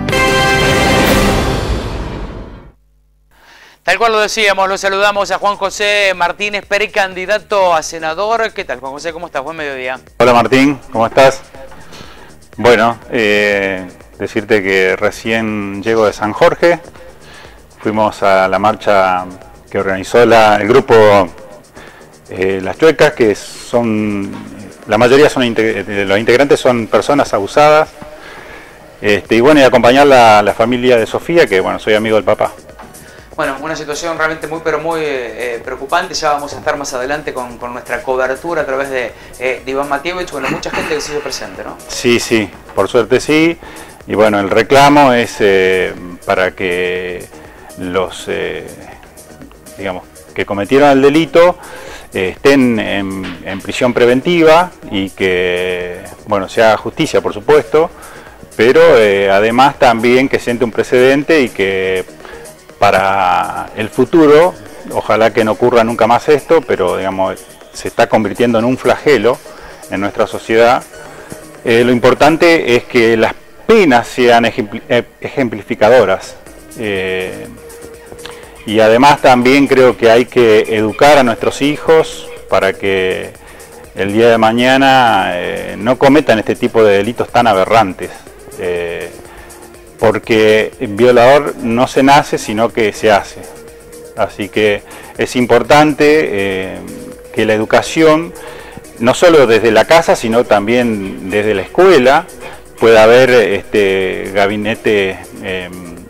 Tal cual lo decíamos, lo saludamos a Juan José Martínez, precandidato a senador. ¿Qué tal, Juan José? ¿Cómo estás? Buen mediodía. Hola Martín, ¿cómo estás? Bueno, eh... decirte que recién llego de San Jorge, fuimos a la marcha que organizó la, el grupo eh, Las Chuecas, que son, la mayoría son de los integrantes son personas abusadas, este, y bueno, y acompañar la, la familia de Sofía, que bueno, soy amigo del papá. Bueno, una situación realmente muy pero muy eh, preocupante. Ya vamos a estar más adelante con, con nuestra cobertura a través de, eh, de Iván Matievich. Bueno, mucha gente que se hizo presente, ¿no? Sí, sí, por suerte sí. Y bueno, el reclamo es eh, para que los, eh, digamos, que cometieron el delito eh, estén en, en prisión preventiva y que, bueno, se haga justicia, por supuesto, pero eh, además también que siente un precedente y que para el futuro, ojalá que no ocurra nunca más esto, pero digamos, se está convirtiendo en un flagelo en nuestra sociedad. Eh, lo importante es que las penas sean ejemplificadoras, eh, y además también creo que hay que educar a nuestros hijos para que el día de mañana eh, no cometan este tipo de delitos tan aberrantes, eh, porque violador no se nace sino que se hace. Así que es importante eh, que la educación, no solo desde la casa sino también desde la escuela, pueda haber este, gabinetes eh,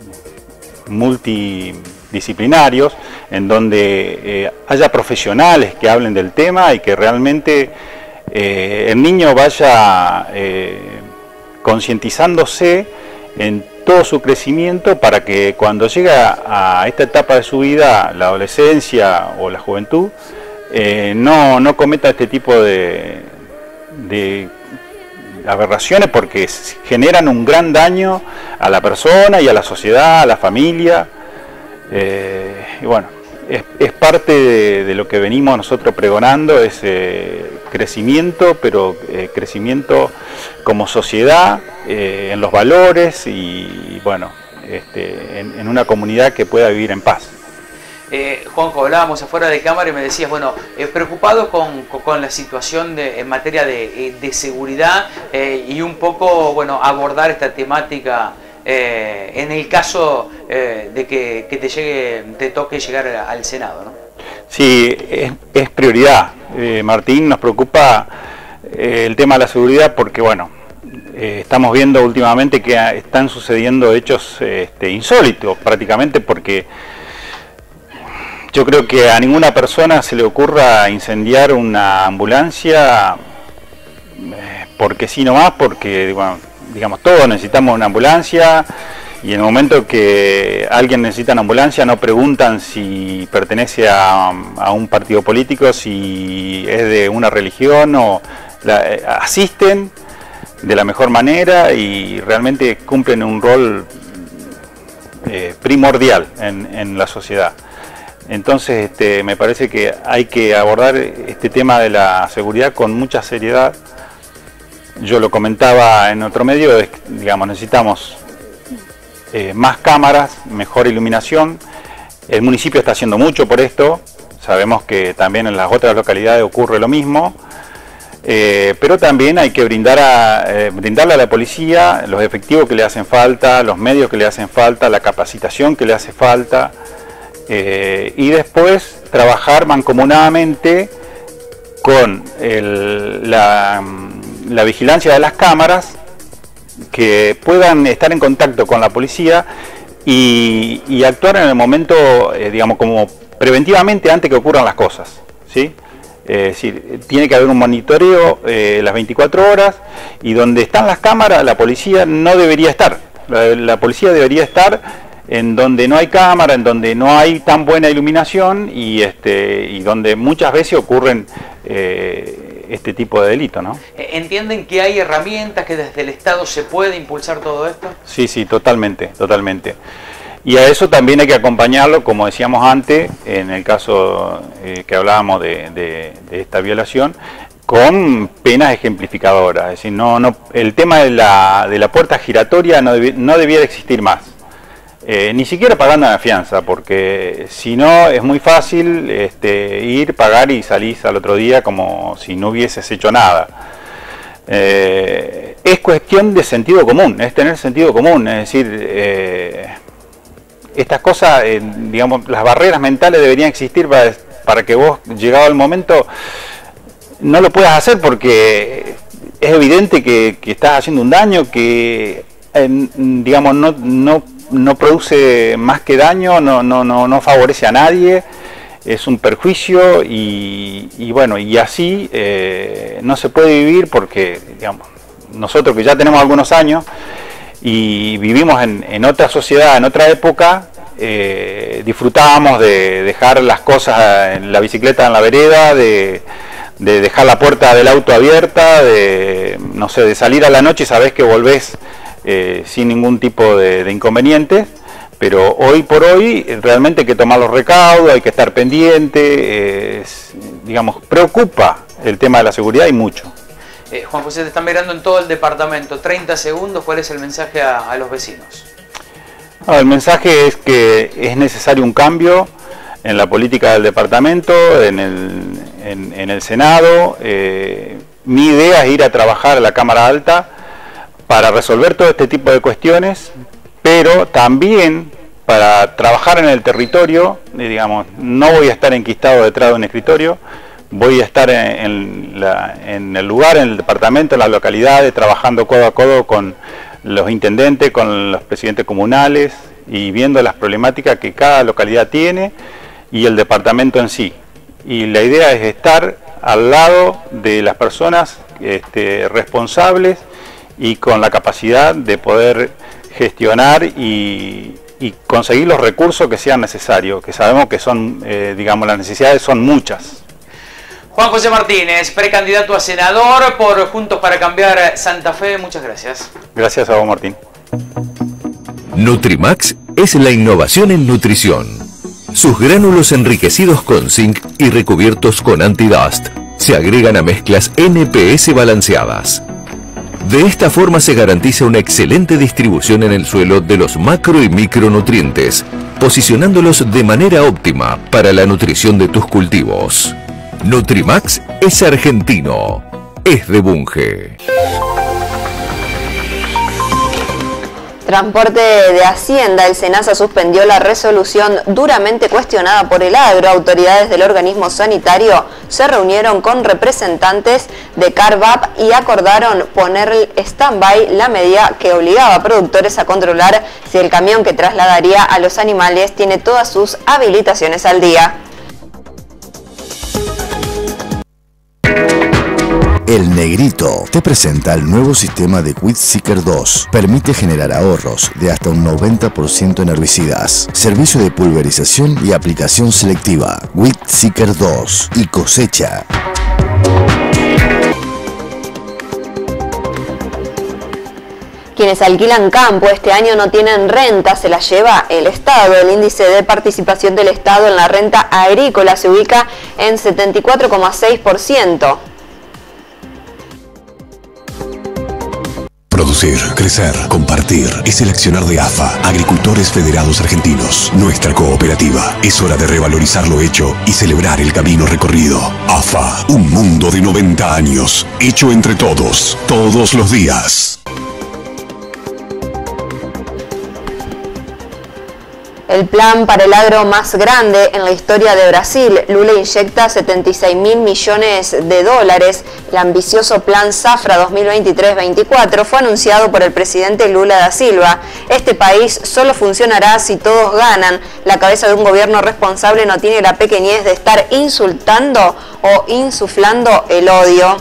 multidisciplinarios en donde eh, haya profesionales que hablen del tema y que realmente eh, el niño vaya eh, concientizándose en todo su crecimiento para que cuando llega a esta etapa de su vida, la adolescencia o la juventud, eh, no, no cometa este tipo de, de aberraciones, porque generan un gran daño a la persona y a la sociedad, a la familia, eh, y bueno, es, es parte de, de lo que venimos nosotros pregonando, es eh, crecimiento, pero eh, crecimiento como sociedad, eh, en los valores y, y bueno, este, en, en una comunidad que pueda vivir en paz. Eh, Juanjo, hablábamos afuera de cámara y me decías, bueno, eh, preocupado con, con, con la situación de, en materia de, de seguridad eh, y un poco, bueno, abordar esta temática eh, en el caso eh, de que, que te llegue, te toque llegar al Senado, ¿no? Sí, es, es prioridad. Eh, Martín, nos preocupa eh, el tema de la seguridad porque, bueno, eh, estamos viendo últimamente que están sucediendo hechos este, insólitos prácticamente, porque yo creo que a ninguna persona se le ocurra incendiar una ambulancia eh, porque sí nomás, porque bueno, digamos, todos necesitamos una ambulancia, y en el momento que alguien necesita una ambulancia no preguntan si pertenece a, a un partido político, si es de una religión, o la, asisten de la mejor manera y realmente cumplen un rol eh, primordial en, en la sociedad. Entonces este, me parece que hay que abordar este tema de la seguridad con mucha seriedad. Yo lo comentaba en otro medio, digamos, necesitamos eh, más cámaras, mejor iluminación. El municipio está haciendo mucho por esto, sabemos que también en las otras localidades ocurre lo mismo, eh, pero también hay que brindar a, eh, brindarle a la policía los efectivos que le hacen falta, los medios que le hacen falta, la capacitación que le hace falta, eh, y después trabajar mancomunadamente con el, la, la vigilancia de las cámaras, que puedan estar en contacto con la policía y, y actuar en el momento, eh, digamos, como preventivamente antes que ocurran las cosas, ¿sí? Eh, es decir, tiene que haber un monitoreo eh, las veinticuatro horas, y donde están las cámaras la policía no debería estar. La, la policía debería estar en donde no hay cámara, en donde no hay tan buena iluminación y, este, y donde muchas veces ocurren eh, este tipo de delitos, ¿no? ¿Entienden que hay herramientas que desde el Estado se puede impulsar todo esto? Sí, sí, totalmente, totalmente. Y a eso también hay que acompañarlo, como decíamos antes, en el caso eh, que hablábamos de, de, de esta violación, con penas ejemplificadoras. Es decir, no, no, el tema de la, de la puerta giratoria no, debi, no debiera existir más. Eh, ni siquiera pagando la fianza, porque si no es muy fácil este, ir, pagar y salís al otro día como si no hubieses hecho nada. Eh, es cuestión de sentido común, es tener sentido común, es decir, eh, estas cosas, eh, digamos, las barreras mentales deberían existir para, para que vos, llegado el momento, no lo puedas hacer, porque es evidente que, que estás haciendo un daño que, eh, digamos, no, no no produce más que daño, no, no, no, no favorece a nadie, es un perjuicio y, y bueno, y así eh, no se puede vivir, porque digamos, nosotros que ya tenemos algunos años y vivimos en, en otra sociedad, en otra época, eh, disfrutábamos de dejar las cosas en la bicicleta en la vereda, de, de dejar la puerta del auto abierta, de, no sé, de salir a la noche y sabés que volvés Eh, sin ningún tipo de, de inconveniente, pero hoy por hoy realmente hay que tomar los recaudos, hay que estar pendiente, eh, es, digamos, preocupa el tema de la seguridad y mucho. Eh, Juan José, te están mirando en todo el departamento, treinta segundos, ¿cuál es el mensaje a, a los vecinos? Ah, el mensaje es que es necesario un cambio en la política del departamento, en el, en, en el Senado. Eh, mi idea es ir a trabajar a la Cámara Alta para resolver todo este tipo de cuestiones, pero también para trabajar en el territorio. Digamos, no voy a estar enquistado detrás de un escritorio, voy a estar en, en, la, en el lugar, en el departamento, en las localidades, trabajando codo a codo con los intendentes, con los presidentes comunales y viendo las problemáticas que cada localidad tiene y el departamento en sí. Y la idea es estar al lado de las personas este, responsables y con la capacidad de poder gestionar y, y conseguir los recursos que sean necesarios, que sabemos que son, eh, digamos, las necesidades son muchas. Juan José Martínez, precandidato a senador por Juntos para Cambiar Santa Fe, muchas gracias. Gracias a vos, Martín. Nutrimax es la innovación en nutrición. Sus gránulos enriquecidos con zinc y recubiertos con anti-dust se agregan a mezclas N P S balanceadas. De esta forma se garantiza una excelente distribución en el suelo de los macro y micronutrientes, posicionándolos de manera óptima para la nutrición de tus cultivos. Nutrimax es argentino, es de Bunge. Transporte de Hacienda, el SENASA suspendió la resolución duramente cuestionada por el agro. Autoridades del organismo sanitario se reunieron con representantes de Carvap y acordaron poner stand-by la medida que obligaba a productores a controlar si el camión que trasladaría a los animales tiene todas sus habilitaciones al día. El Negrito te presenta el nuevo sistema de QuitSeeker dos. Permite generar ahorros de hasta un noventa por ciento en herbicidas. Servicio de pulverización y aplicación selectiva. QuitSeeker dos y cosecha. Quienes alquilan campo este año no tienen renta, se la lleva el Estado. El índice de participación del Estado en la renta agrícola se ubica en setenta y cuatro coma seis por ciento. Producir, crecer, compartir es el accionar de A F A, Agricultores Federados Argentinos, nuestra cooperativa. Es hora de revalorizar lo hecho y celebrar el camino recorrido. A F A, un mundo de noventa años, hecho entre todos, todos los días. El plan para el agro más grande en la historia de Brasil. Lula inyecta setenta y seis mil millones de dólares. El ambicioso plan Safra dos mil veintitrés veinticuatro fue anunciado por el presidente Lula da Silva. Este país solo funcionará si todos ganan. La cabeza de un gobierno responsable no tiene la pequeñez de estar insultando o insuflando el odio.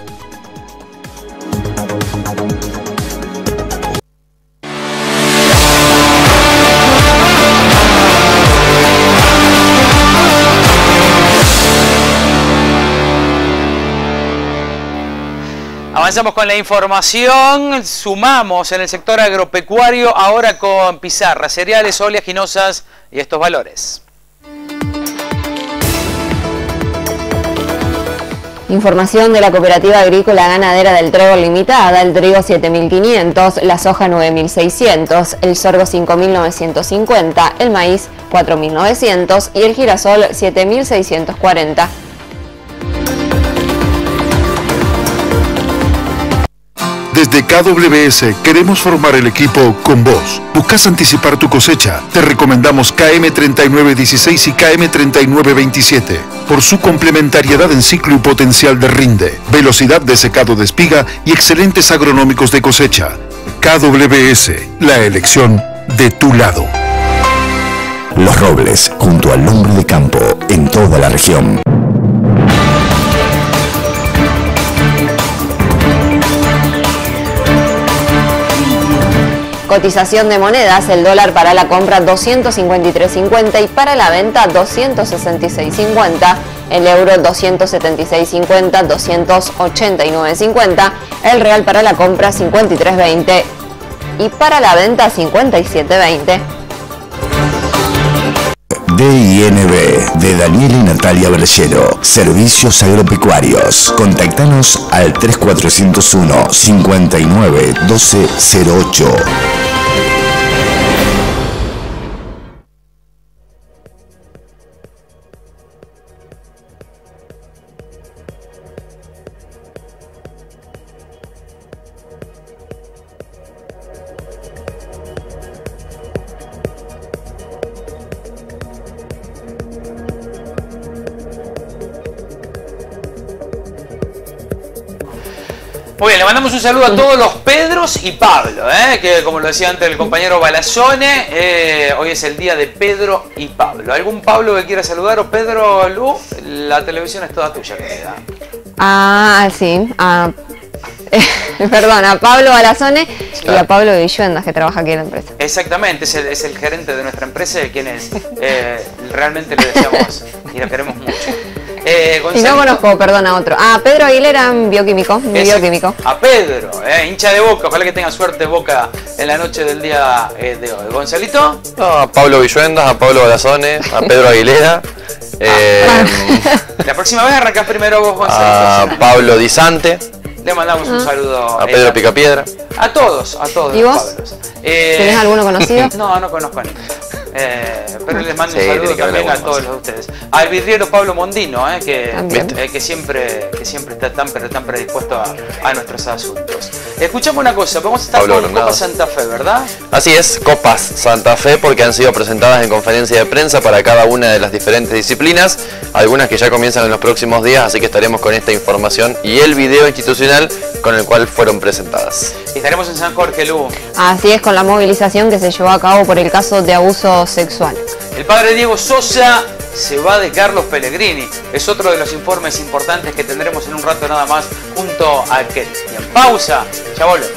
Avanzamos con la información, sumamos en el sector agropecuario ahora con pizarra, cereales, oleaginosas y estos valores. Información de la Cooperativa Agrícola Ganadera del Trébol Limitada: el trigo siete mil quinientos, la soja nueve mil seiscientos, el sorgo cinco mil novecientos cincuenta, el maíz cuatro mil novecientos y el girasol siete mil seiscientos cuarenta. Desde K W S queremos formar el equipo con vos. ¿Buscas anticipar tu cosecha? Te recomendamos K M treinta y nueve dieciséis y K M treinta y nueve veintisiete por su complementariedad en ciclo y potencial de rinde, velocidad de secado de espiga y excelentes agronómicos de cosecha. K W S, la elección de tu lado. Los Robles, junto al hombre de campo en toda la región. Cotización de monedas: el dólar para la compra doscientos cincuenta y tres cincuenta y para la venta doscientos sesenta y seis cincuenta, el euro doscientos setenta y seis cincuenta, doscientos ochenta y nueve cincuenta, el real para la compra cincuenta y tres veinte y para la venta cincuenta y siete veinte. D I N B de Daniel y Natalia Bergero, Servicios Agropecuarios. Contactanos al tres cuatro cero uno, cinco nueve, uno dos cero ocho. Muy bien, le mandamos un saludo a todos los Pedros y Pablo, ¿eh? Que como lo decía antes el compañero Balazone, eh, hoy es el día de Pedro y Pablo. ¿Algún Pablo que quiera saludar o Pedro, Lu? La televisión es toda tuya, querida. Ah, sí. Ah, perdón, a Pablo Balazone claro. Y a Pablo Villuendas, que trabaja aquí en la empresa. Exactamente, es el, es el gerente de nuestra empresa, quien es. Eh, realmente le deseamos y lo queremos mucho. Eh, y no conozco, perdón, a otro. Ah, Pedro Aguilera, bioquímico, mi Ese, bioquímico. A Pedro, eh, hincha de Boca, ojalá que tenga suerte Boca en la noche del día eh, de hoy. ¿Gonzalito? No, a Pablo Villuendas, a Pablo Balazone, a Pedro Aguilera. Eh, la próxima vez arrancás primero vos, Gonzalito. A Pablo Disante. Le mandamos un saludo. A Pedro eh, Picapiedra. A todos, a todos. ¿Y vos? Eh, ¿Tenés alguno conocido? No, no conozco a ninguno. Eh, pero les mando sí, un saludo también a todos más. los de ustedes. Al vidriero Pablo Mondino, eh, que, eh, que, siempre, que siempre está tan, pero tan predispuesto a, a nuestros asuntos. Escuchamos una cosa, vamos a estar Pablo con Grondado. Copa Santa Fe, ¿verdad? Así es, Copas Santa Fe, porque han sido presentadas en conferencia de prensa para cada una de las diferentes disciplinas, algunas que ya comienzan en los próximos días, así que estaremos con esta información y el video institucional con el cual fueron presentadas. Y estaremos en San Jorge, Lu. Así es, con la movilización que se llevó a cabo por el caso de abuso sexual. El padre Diego Sosa se va de Carlos Pellegrini. Es otro de los informes importantes que tendremos en un rato nada más junto a Cristian. Pausa, ya volvemos.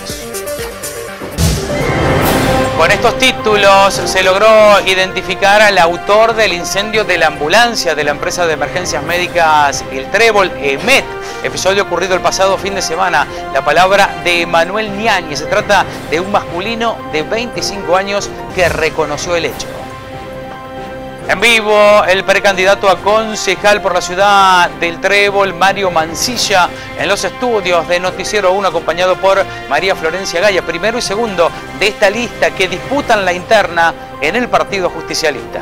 Con estos títulos se logró identificar al autor del incendio de la ambulancia de la empresa de emergencias médicas El Trébol, EMET, episodio ocurrido el pasado fin de semana. La palabra de Manuel Ñañez. Se trata de un masculino de veinticinco años que reconoció el hecho. En vivo, el precandidato a concejal por la ciudad del Trébol, Mario Mancilla, en los estudios de Noticiero uno, acompañado por María Florencia Gaya, primero y segundo de esta lista que disputan la interna en el Partido Justicialista.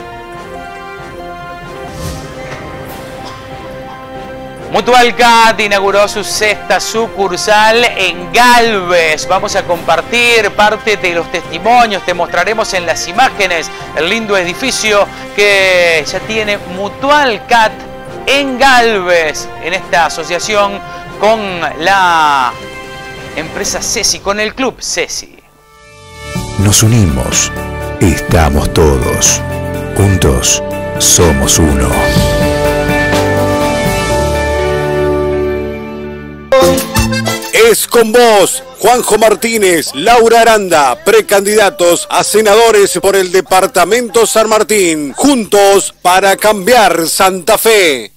Mutualcat inauguró su sexta sucursal en Galvez. Vamos a compartir parte de los testimonios, te mostraremos en las imágenes el lindo edificio que ya tiene Mutualcat en Galvez, en esta asociación con la empresa Cesi, con el club Cesi. Nos unimos, estamos todos, juntos somos uno. Es con vos, Juanjo Martínez, Laura Aranda, precandidatos a senadores por el departamento San Martín. Juntos para cambiar Santa Fe.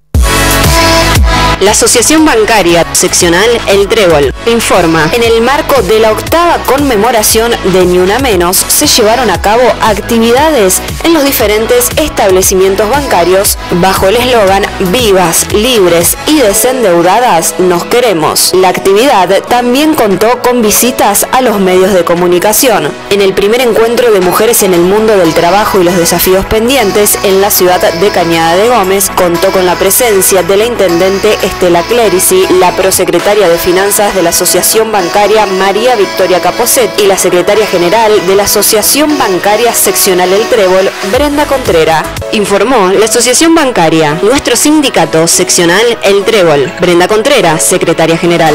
La Asociación Bancaria Seccional El Trébol informa, en el marco de la octava conmemoración de Ni Una Menos, se llevaron a cabo actividades en los diferentes establecimientos bancarios bajo el eslogan Vivas, libres y desendeudadas nos queremos. La actividad también contó con visitas a los medios de comunicación. En el primer encuentro de mujeres en el mundo del trabajo y los desafíos pendientes en la ciudad de Cañada de Gómez, contó con la presencia de la intendente Estela Clerici, la prosecretaria de Finanzas de la Asociación Bancaria María Victoria Caposet y la secretaria general de la Asociación Bancaria Seccional El Trébol, Brenda Contrera. Informó la Asociación Bancaria, nuestro sindicato seccional El Trébol. Brenda Contrera, secretaria general.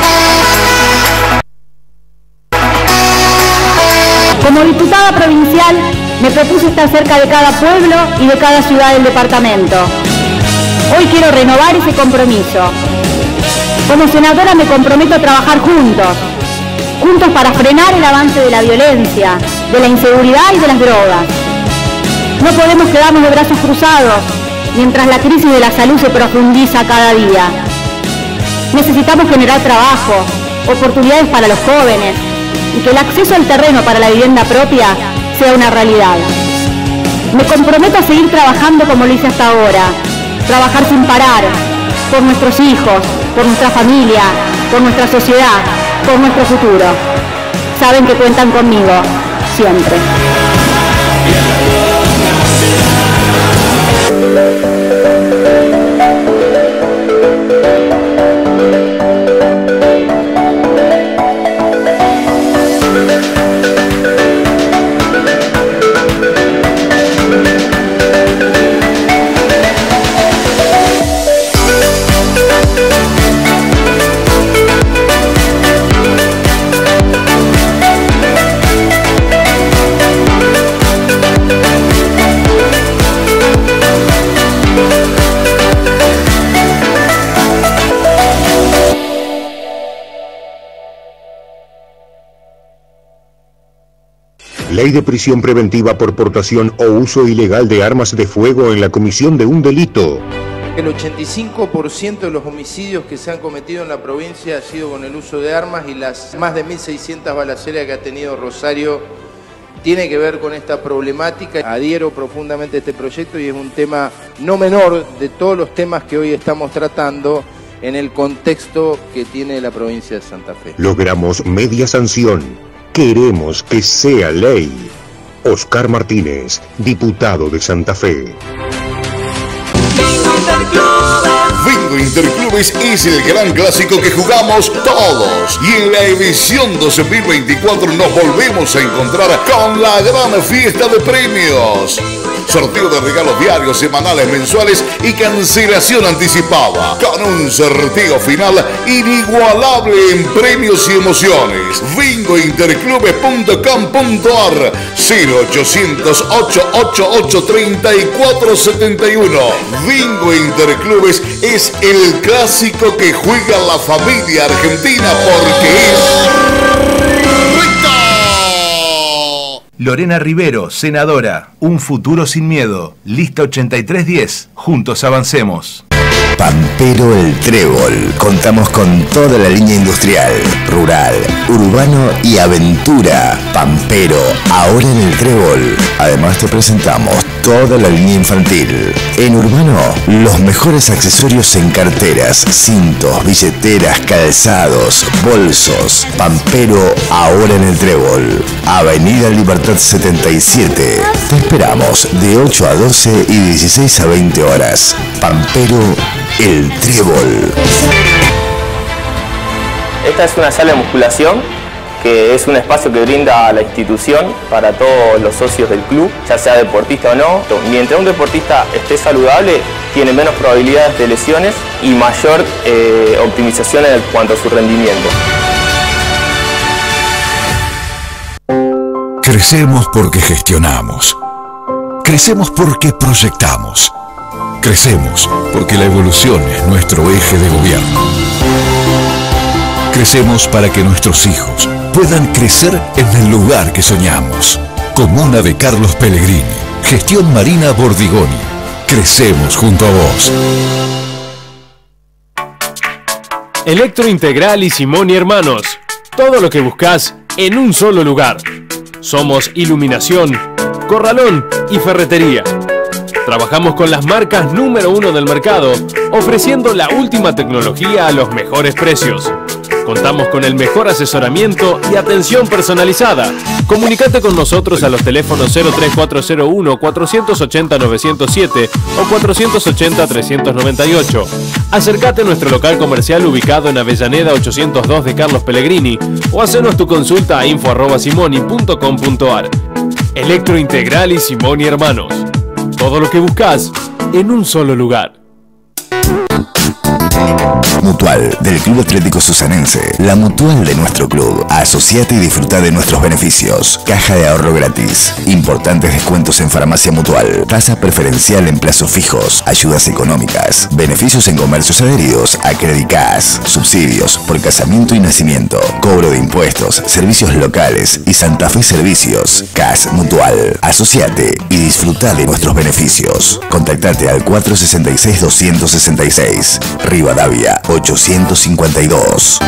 Como diputada provincial, me propuse estar cerca de cada pueblo y de cada ciudad del departamento. Hoy quiero renovar ese compromiso. Como senadora me comprometo a trabajar juntos, juntos para frenar el avance de la violencia, de la inseguridad y de las drogas. No podemos quedarnos de brazos cruzados mientras la crisis de la salud se profundiza cada día. Necesitamos generar trabajo, oportunidades para los jóvenes y que el acceso al terreno para la vivienda propia sea una realidad. Me comprometo a seguir trabajando como lo hice hasta ahora. Trabajar sin parar, por nuestros hijos, por nuestra familia, por nuestra sociedad, por nuestro futuro. Saben que cuentan conmigo, siempre. Ley de prisión preventiva por portación o uso ilegal de armas de fuego en la comisión de un delito. El ochenta y cinco por ciento de los homicidios que se han cometido en la provincia ha sido con el uso de armas y las más de mil seiscientas balaceras que ha tenido Rosario tiene que ver con esta problemática. Adhiero profundamente a este proyecto y es un tema no menor de todos los temas que hoy estamos tratando en el contexto que tiene la provincia de Santa Fe. Logramos media sanción. Queremos que sea ley. Oscar Martínez, diputado de Santa Fe. Bingo Interclubes es el gran clásico que jugamos todos. Y en la edición dos mil veinticuatro nos volvemos a encontrar con la gran fiesta de premios. sorteo de regalos diarios, semanales, mensuales y cancelación anticipada. Con un sorteo final inigualable en premios y emociones. bingo interclubes punto com punto ar cero ochocientos, ochocientos ochenta y ocho, treinta y cuatro setenta y uno. Bingo Interclubes es el clásico que juega la familia argentina porque es rico. Lorena Rivero, senadora. Un futuro sin miedo. Lista ochenta y tres diez. Juntos avancemos. Pampero El Trébol. Contamos con toda la línea industrial, rural, urbano y aventura. Pampero, ahora en El Trébol. Además te presentamos toda la línea infantil. En urbano, los mejores accesorios en carteras, cintos, billeteras, calzados, bolsos. Pampero, ahora en El Trébol. Avenida Libertad setenta y siete. Te esperamos de ocho a doce y dieciséis a veinte horas. Pampero El Trébol. Esta es una sala de musculación que es un espacio que brinda la institución para todos los socios del club, ya sea deportista o no. Mientras un deportista esté saludable, tiene menos probabilidades de lesiones y mayor eh, optimización en cuanto a su rendimiento. Crecemos porque gestionamos. Crecemos porque proyectamos. Crecemos porque la evolución es nuestro eje de gobierno. Crecemos para que nuestros hijos puedan crecer en el lugar que soñamos. Comuna de Carlos Pellegrini. Gestión Marina Bordigoni. Crecemos junto a vos. Electrointegral y Simón y Hermanos. Todo lo que buscas en un solo lugar. Somos iluminación, corralón y ferretería. Trabajamos con las marcas número uno del mercado, ofreciendo la última tecnología a los mejores precios. Contamos con el mejor asesoramiento y atención personalizada. Comunicate con nosotros a los teléfonos cero tres cuatro cero uno, cuatro ocho cero, nueve cero siete o cuatro ochenta, tres nueve ocho. Acércate a nuestro local comercial ubicado en Avellaneda ochocientos dos de Carlos Pellegrini o hacenos tu consulta a info arroba simoni punto com punto ar. Electrointegral y Simón y Hermanos. Todo lo que buscas en un solo lugar. Mutual del Club Atlético Susanense, la mutual de nuestro club. Asociate y disfruta de nuestros beneficios. Caja de ahorro gratis, importantes descuentos en farmacia Mutual, tasa preferencial en plazos fijos, ayudas económicas, beneficios en comercios adheridos a Credicas, subsidios por casamiento y nacimiento, cobro de impuestos, servicios locales y Santa Fe Servicios. C A S Mutual. Asociate y disfruta de nuestros beneficios. Contactate al cuatro seis seis, dos seis seis. Rivadavia ochocientos cincuenta y dos.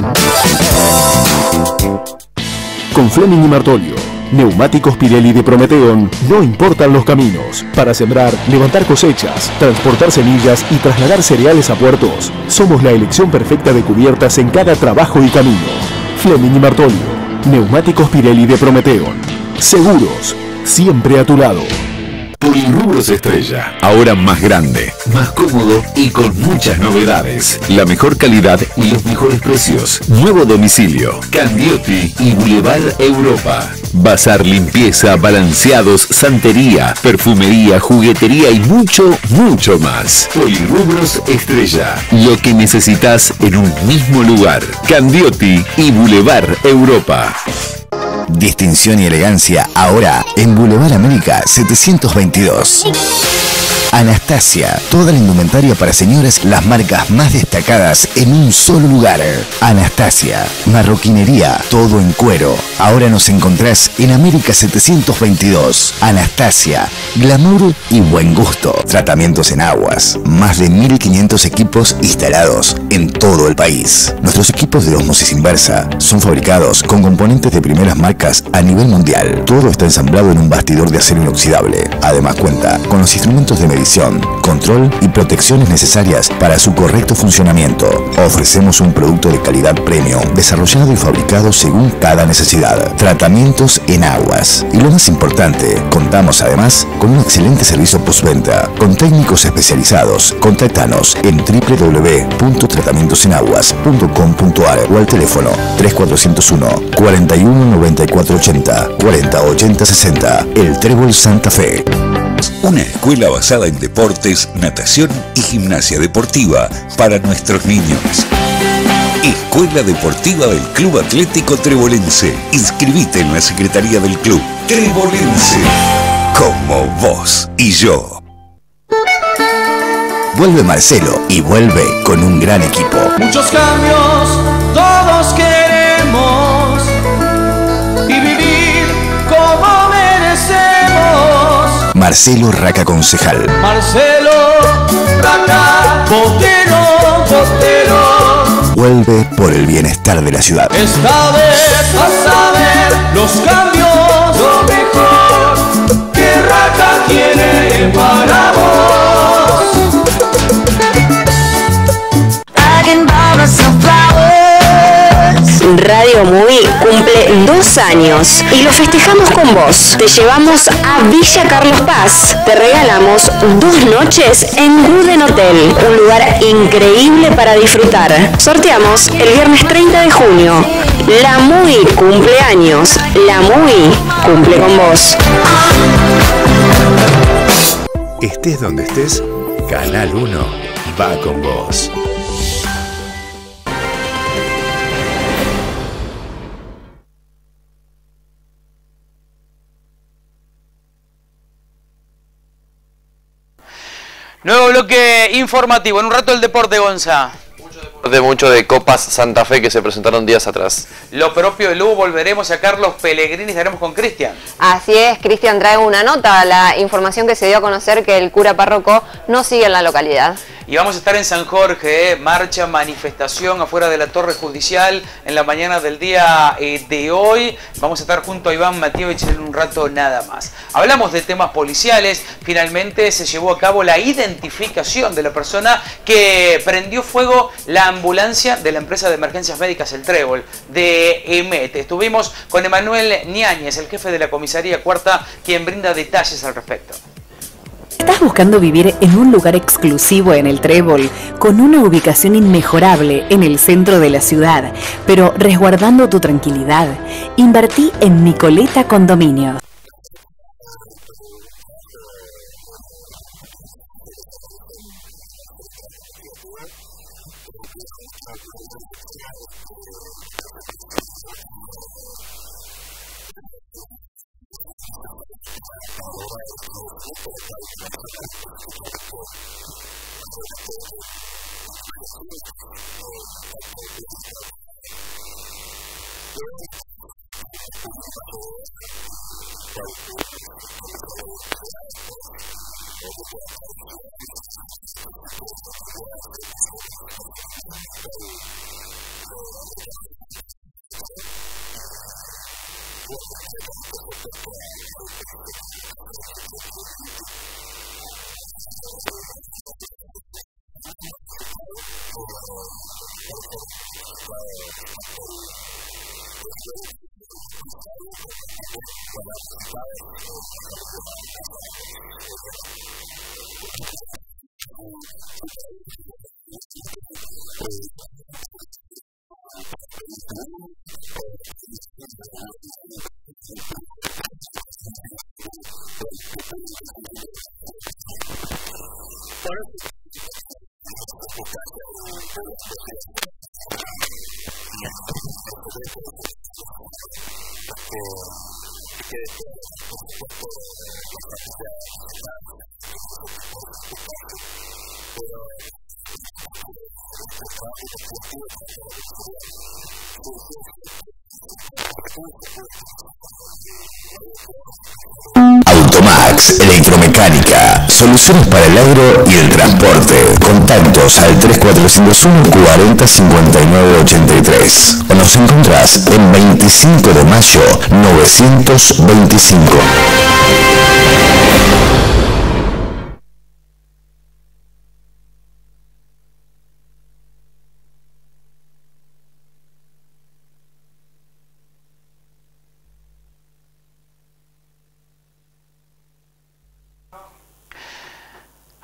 Con Fleming y Martolio, neumáticos Pirelli de Prometeon, no importan los caminos. Para sembrar, levantar cosechas, transportar semillas y trasladar cereales a puertos, somos la elección perfecta de cubiertas en cada trabajo y camino. Fleming y Martolio, neumáticos Pirelli de Prometeon. Seguros, siempre a tu lado. Polirrubros Estrella, ahora más grande, más cómodo y con muchas novedades. La mejor calidad y los mejores precios. Nuevo domicilio, Candioti y Boulevard Europa. Bazar, limpieza, balanceados, santería, perfumería, juguetería y mucho, mucho más. Polirrubros Estrella, lo que necesitas en un mismo lugar. Candioti y Boulevard Europa. Distinción y elegancia ahora en Boulevard América setecientos veintidós. Anastasia, toda la indumentaria para señoras, las marcas más destacadas en un solo lugar. Anastasia, marroquinería, todo en cuero. Ahora nos encontrás en América setecientos veintidós. Anastasia, glamour y buen gusto. Tratamientos en aguas, más de mil quinientos equipos instalados en todo el país. Nuestros equipos de osmosis inversa son fabricados con componentes de primeras marcas a nivel mundial. Todo está ensamblado en un bastidor de acero inoxidable. Además cuenta con los instrumentos de medición, control y protecciones necesarias para su correcto funcionamiento. Ofrecemos un producto de calidad premium, desarrollado y fabricado según cada necesidad. Tratamientos en aguas. Y lo más importante, contamos además con un excelente servicio postventa, con técnicos especializados. Contáctanos en doble u doble u doble u punto tratamientos en aguas punto com punto ar o al teléfono tres cuatro cero uno, cuarenta y uno, noventa y cuatro ochenta, cuarenta, ochenta, sesenta. El Trébol Santa Fe. Una escuela basada en deportes, natación y gimnasia deportiva para nuestros niños. Escuela Deportiva del Club Atlético Trebolense. Inscribite en la Secretaría del Club. Trebolense. Como vos y yo. Vuelve Marcelo y vuelve con un gran equipo. Muchos cambios, todos queremos y vivir como merecemos. Marcelo Raca Concejal. Marcelo Raca, Botero, Botero. Vuelve por el bienestar de la ciudad. Esta vez vas a ver los cambios, lo mejor que Raca quiere para vos. Radio Movie cumple dos años y lo festejamos con vos. Te llevamos a Villa Carlos Paz. Te regalamos dos noches en Guden Hotel, un lugar increíble para disfrutar. Sorteamos el viernes treinta de junio. La Movie cumple años. La Movie cumple con vos. Estés donde estés, Canal uno va con vos. Nuevo bloque informativo. En un rato el deporte, Gonza. De mucho de Copas Santa Fe que se presentaron días atrás. Lo propio de Lugo, volveremos a Carlos Pellegrini, estaremos con Cristian. Así es, Cristian trae una nota, la información que se dio a conocer que el cura párroco no sigue en la localidad. Y vamos a estar en San Jorge, ¿eh? Marcha, manifestación afuera de la Torre Judicial en la mañana del día eh, de hoy. Vamos a estar junto a Iván Matievich en un rato nada más. Hablamos de temas policiales, finalmente se llevó a cabo la identificación de la persona que prendió fuego la ambulancia de la empresa de emergencias médicas El Trébol, de EMET. Estuvimos con Emanuel Ñáñez, el jefe de la comisaría cuarta, quien brinda detalles al respecto. ¿Estás buscando vivir en un lugar exclusivo en El Trébol, con una ubicación inmejorable en el centro de la ciudad, pero resguardando tu tranquilidad? Invertí en Nicoleta Condominio. Automax Electromecánica, soluciones para el agro y el transporte. Contactos al tres cuatro cinco uno, cuarenta, cincuenta y nueve, ochenta y tres. O nos encontrás en veinticinco de mayo novecientos veinticinco.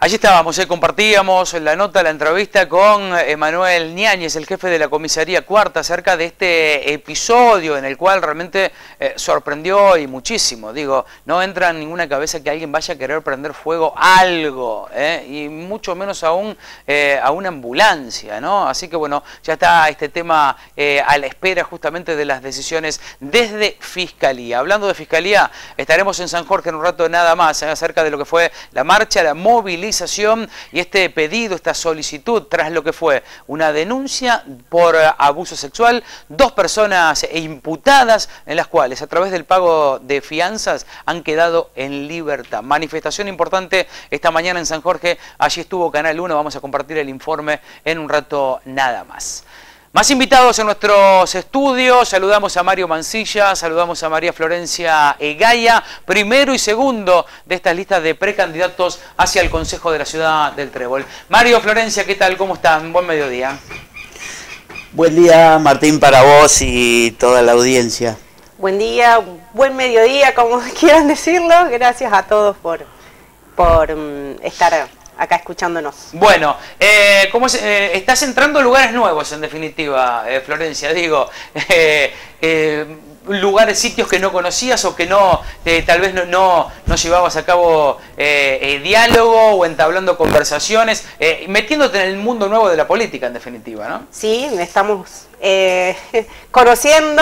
Allí estábamos, eh, compartíamos la nota, la entrevista con Emanuel Ñáñez, el jefe de la comisaría cuarta, acerca de este episodio en el cual realmente eh, sorprendió y muchísimo. Digo, no entra en ninguna cabeza que alguien vaya a querer prender fuego a algo, eh, y mucho menos aún eh, a una ambulancia, ¿no? Así que bueno, ya está este tema eh, a la espera justamente de las decisiones desde Fiscalía. Hablando de Fiscalía, estaremos en San Jorge en un rato nada más, eh, acerca de lo que fue la marcha, la movilización y este pedido, esta solicitud tras lo que fue una denuncia por abuso sexual, dos personas imputadas en las cuales a través del pago de fianzas han quedado en libertad. Manifestación importante esta mañana en San Jorge, allí estuvo Canal uno, vamos a compartir el informe en un rato nada más. Más invitados en nuestros estudios, saludamos a Mario Mancilla, saludamos a María Florencia Egaya, primero y segundo de estas listas de precandidatos hacia el Consejo de la Ciudad del Trébol. Mario, Florencia, ¿qué tal? ¿Cómo están? Buen mediodía. Buen día, Martín, para vos y toda la audiencia. Buen día, buen mediodía, como quieran decirlo. Gracias a todos por, por um, estar acá escuchándonos. Bueno, eh, ¿cómo es? Eh, estás entrando a lugares nuevos, en definitiva, eh, Florencia, digo, eh, eh, lugares, sitios que no conocías o que no, eh, tal vez no, no, no llevabas a cabo eh, eh, diálogo o entablando conversaciones, eh, metiéndote en el mundo nuevo de la política, en definitiva, ¿no? Sí, estamos eh, conociendo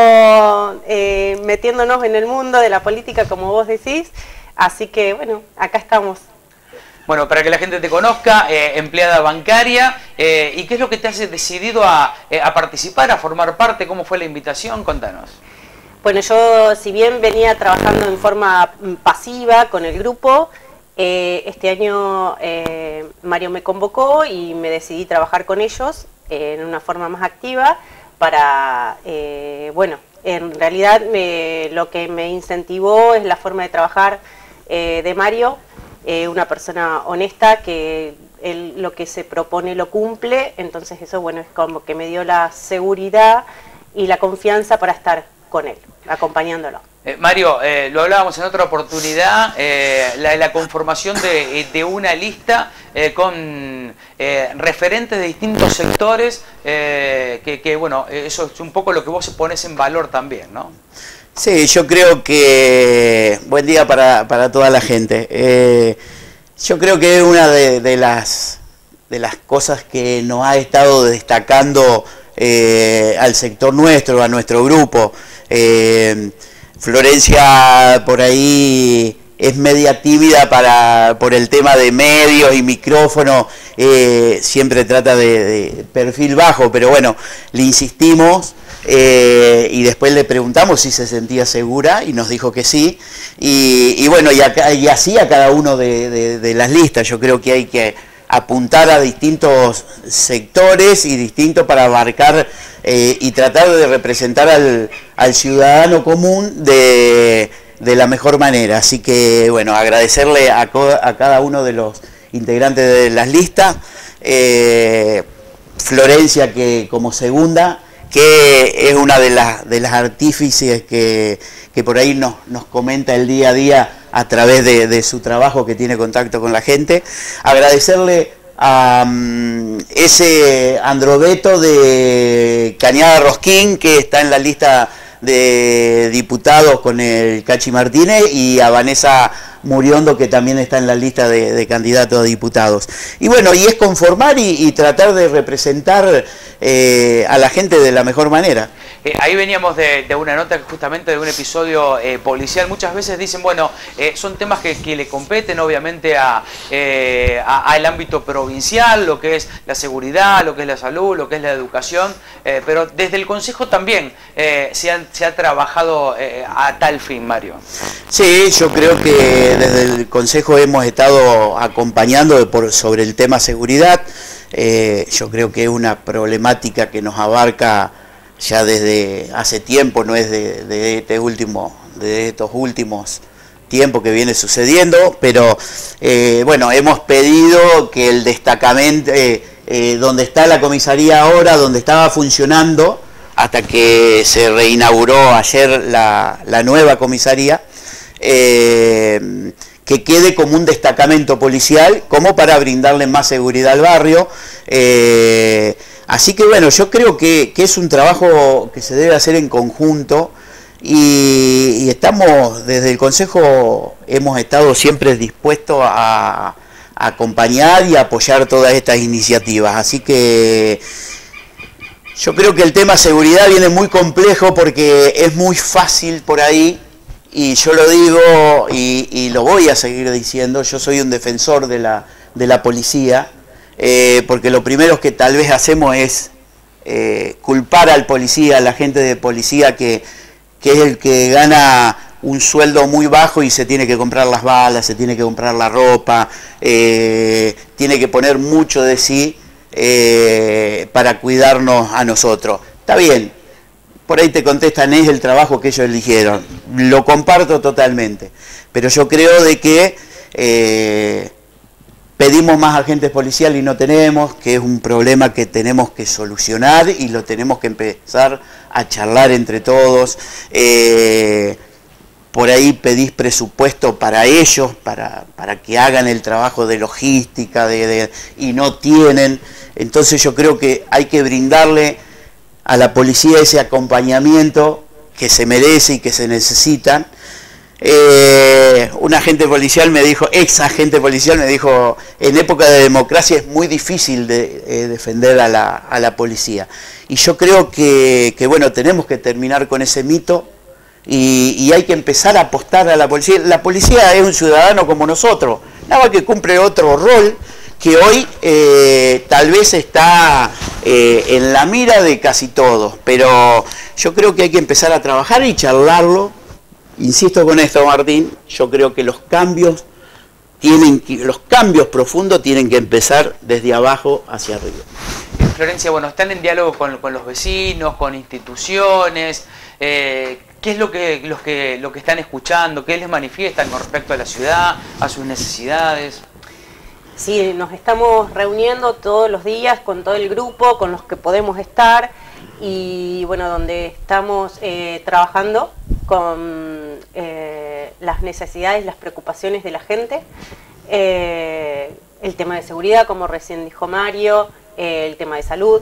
o eh, metiéndonos en el mundo de la política, como vos decís, así que, bueno, acá estamos. Bueno, para que la gente te conozca, eh, empleada bancaria, eh, ¿y qué es lo que te hace decidido a, eh, a participar, a formar parte? ¿Cómo fue la invitación? Contanos. Bueno, yo si bien venía trabajando en forma pasiva con el grupo, eh, este año eh, Mario me convocó y me decidí trabajar con ellos eh, en una forma más activa para, eh, bueno, en realidad me, lo que me incentivó es la forma de trabajar eh, de Mario. Eh, una persona honesta que él lo que se propone lo cumple, entonces eso, bueno, es como que me dio la seguridad y la confianza para estar con él, acompañándolo. Eh, Mario, eh, lo hablábamos en otra oportunidad, eh, la, la conformación de, de una lista eh, con eh, referentes de distintos sectores, eh, que, que bueno, eso es un poco lo que vos pones en valor también, ¿no? Sí, yo creo que... Buen día para, para toda la gente. Eh, yo creo que es una de, de, las, de las cosas que nos ha estado destacando eh, al sector nuestro, a nuestro grupo. Eh, Florencia por ahí es media tímida para, por el tema de medios y micrófono, eh, siempre trata de, de perfil bajo, pero bueno, le insistimos. Eh, y después le preguntamos si se sentía segura y nos dijo que sí, y, y bueno, y, a, y así a cada uno de, de, de las listas. Yo creo que hay que apuntar a distintos sectores y distintos para abarcar eh, y tratar de representar al, al ciudadano común de, de la mejor manera. Así que bueno, agradecerle a, a cada uno de los integrantes de las listas, eh, Florencia que como segunda, que es una de las, de las artífices que, que por ahí nos, nos comenta el día a día a través de, de su trabajo, que tiene contacto con la gente. Agradecerle a um, ese Androbeto de Cañada Rosquín, que está en la lista de diputados con el Cachi Martínez, y a Vanessa Muriondo, que también está en la lista de, de candidatos a diputados. Y bueno, y es conformar y, y tratar de representar eh, a la gente de la mejor manera. Eh, ahí veníamos de, de una nota justamente de un episodio eh, policial. Muchas veces dicen, bueno, eh, son temas que, que le competen obviamente a, eh, a, al ámbito provincial, lo que es la seguridad, lo que es la salud, lo que es la educación, eh, pero desde el Consejo también eh, se, han, se ha trabajado eh, a tal fin, Mario. Sí, yo creo que desde el Consejo hemos estado acompañando por, sobre el tema seguridad. Eh, yo creo que es una problemática que nos abarca ya desde hace tiempo, no es de, de, este último, de estos últimos tiempos que viene sucediendo, pero eh, bueno, hemos pedido que el destacamento, eh, eh, donde está la comisaría ahora, donde estaba funcionando, hasta que se reinauguró ayer la, la nueva comisaría, eh, que quede como un destacamento policial, como para brindarle más seguridad al barrio. Eh, así que bueno, yo creo que, que es un trabajo que se debe hacer en conjunto, y, y estamos, desde el Consejo, hemos estado siempre dispuestos a, a acompañar y a apoyar todas estas iniciativas. Así que yo creo que el tema seguridad viene muy complejo, porque es muy fácil por ahí, y yo lo digo y, y lo voy a seguir diciendo, yo soy un defensor de la, de la policía, eh, porque lo primero que tal vez hacemos es eh, culpar al policía, a la gente de policía que, que es el que gana un sueldo muy bajo y se tiene que comprar las balas, se tiene que comprar la ropa, eh, tiene que poner mucho de sí eh, para cuidarnos a nosotros. Está bien. Por ahí te contestan, es el trabajo que ellos eligieron. Lo comparto totalmente. Pero yo creo de que eh, pedimos más agentes policiales y no tenemos, que es un problema que tenemos que solucionar y lo tenemos que empezar a charlar entre todos. Eh, por ahí pedís presupuesto para ellos, para, para que hagan el trabajo de logística de, de, y no tienen. Entonces yo creo que hay que brindarle a la policía ese acompañamiento que se merece y que se necesitan. Eh, un agente policial me dijo, ex agente policial me dijo, en época de democracia es muy difícil de, eh, defender a la, a la policía. Y yo creo que, que bueno, tenemos que terminar con ese mito y, y hay que empezar a apostar a la policía. La policía es un ciudadano como nosotros, nada más que cumple otro rol que hoy eh, tal vez está eh, en la mira de casi todos, pero yo creo que hay que empezar a trabajar y charlarlo. Insisto con esto, Martín, yo creo que los cambios tienen que, los cambios profundos tienen que empezar desde abajo hacia arriba. Florencia, bueno, están en diálogo con, con los vecinos, con instituciones. Eh, ¿Qué es lo que, los que, lo que están escuchando? ¿Qué les manifiestan con respecto a la ciudad, a sus necesidades? Sí, nos estamos reuniendo todos los días con todo el grupo, con los que podemos estar, y bueno, donde estamos eh, trabajando con eh, las necesidades, las preocupaciones de la gente, eh, el tema de seguridad, como recién dijo Mario, eh, el tema de salud,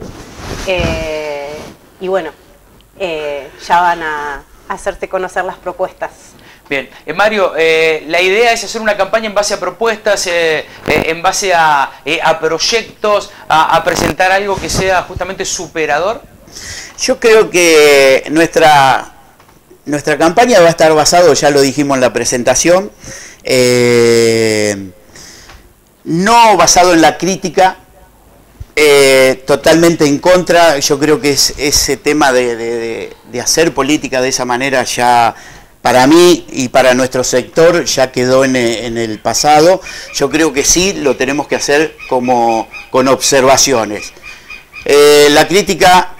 eh, y bueno, eh, ya van a hacerte conocer las propuestas. Bien, eh, Mario, eh, la idea es hacer una campaña en base a propuestas, eh, eh, en base a, eh, a proyectos, a, a presentar algo que sea justamente superador. Yo creo que nuestra, nuestra campaña va a estar basado, ya lo dijimos en la presentación, eh, no basado en la crítica, eh, totalmente en contra. Yo creo que es, ese tema de, de, de hacer política de esa manera ya, para mí y para nuestro sector, ya quedó en, en el pasado. Yo creo que sí lo tenemos que hacer como con observaciones. Eh, la crítica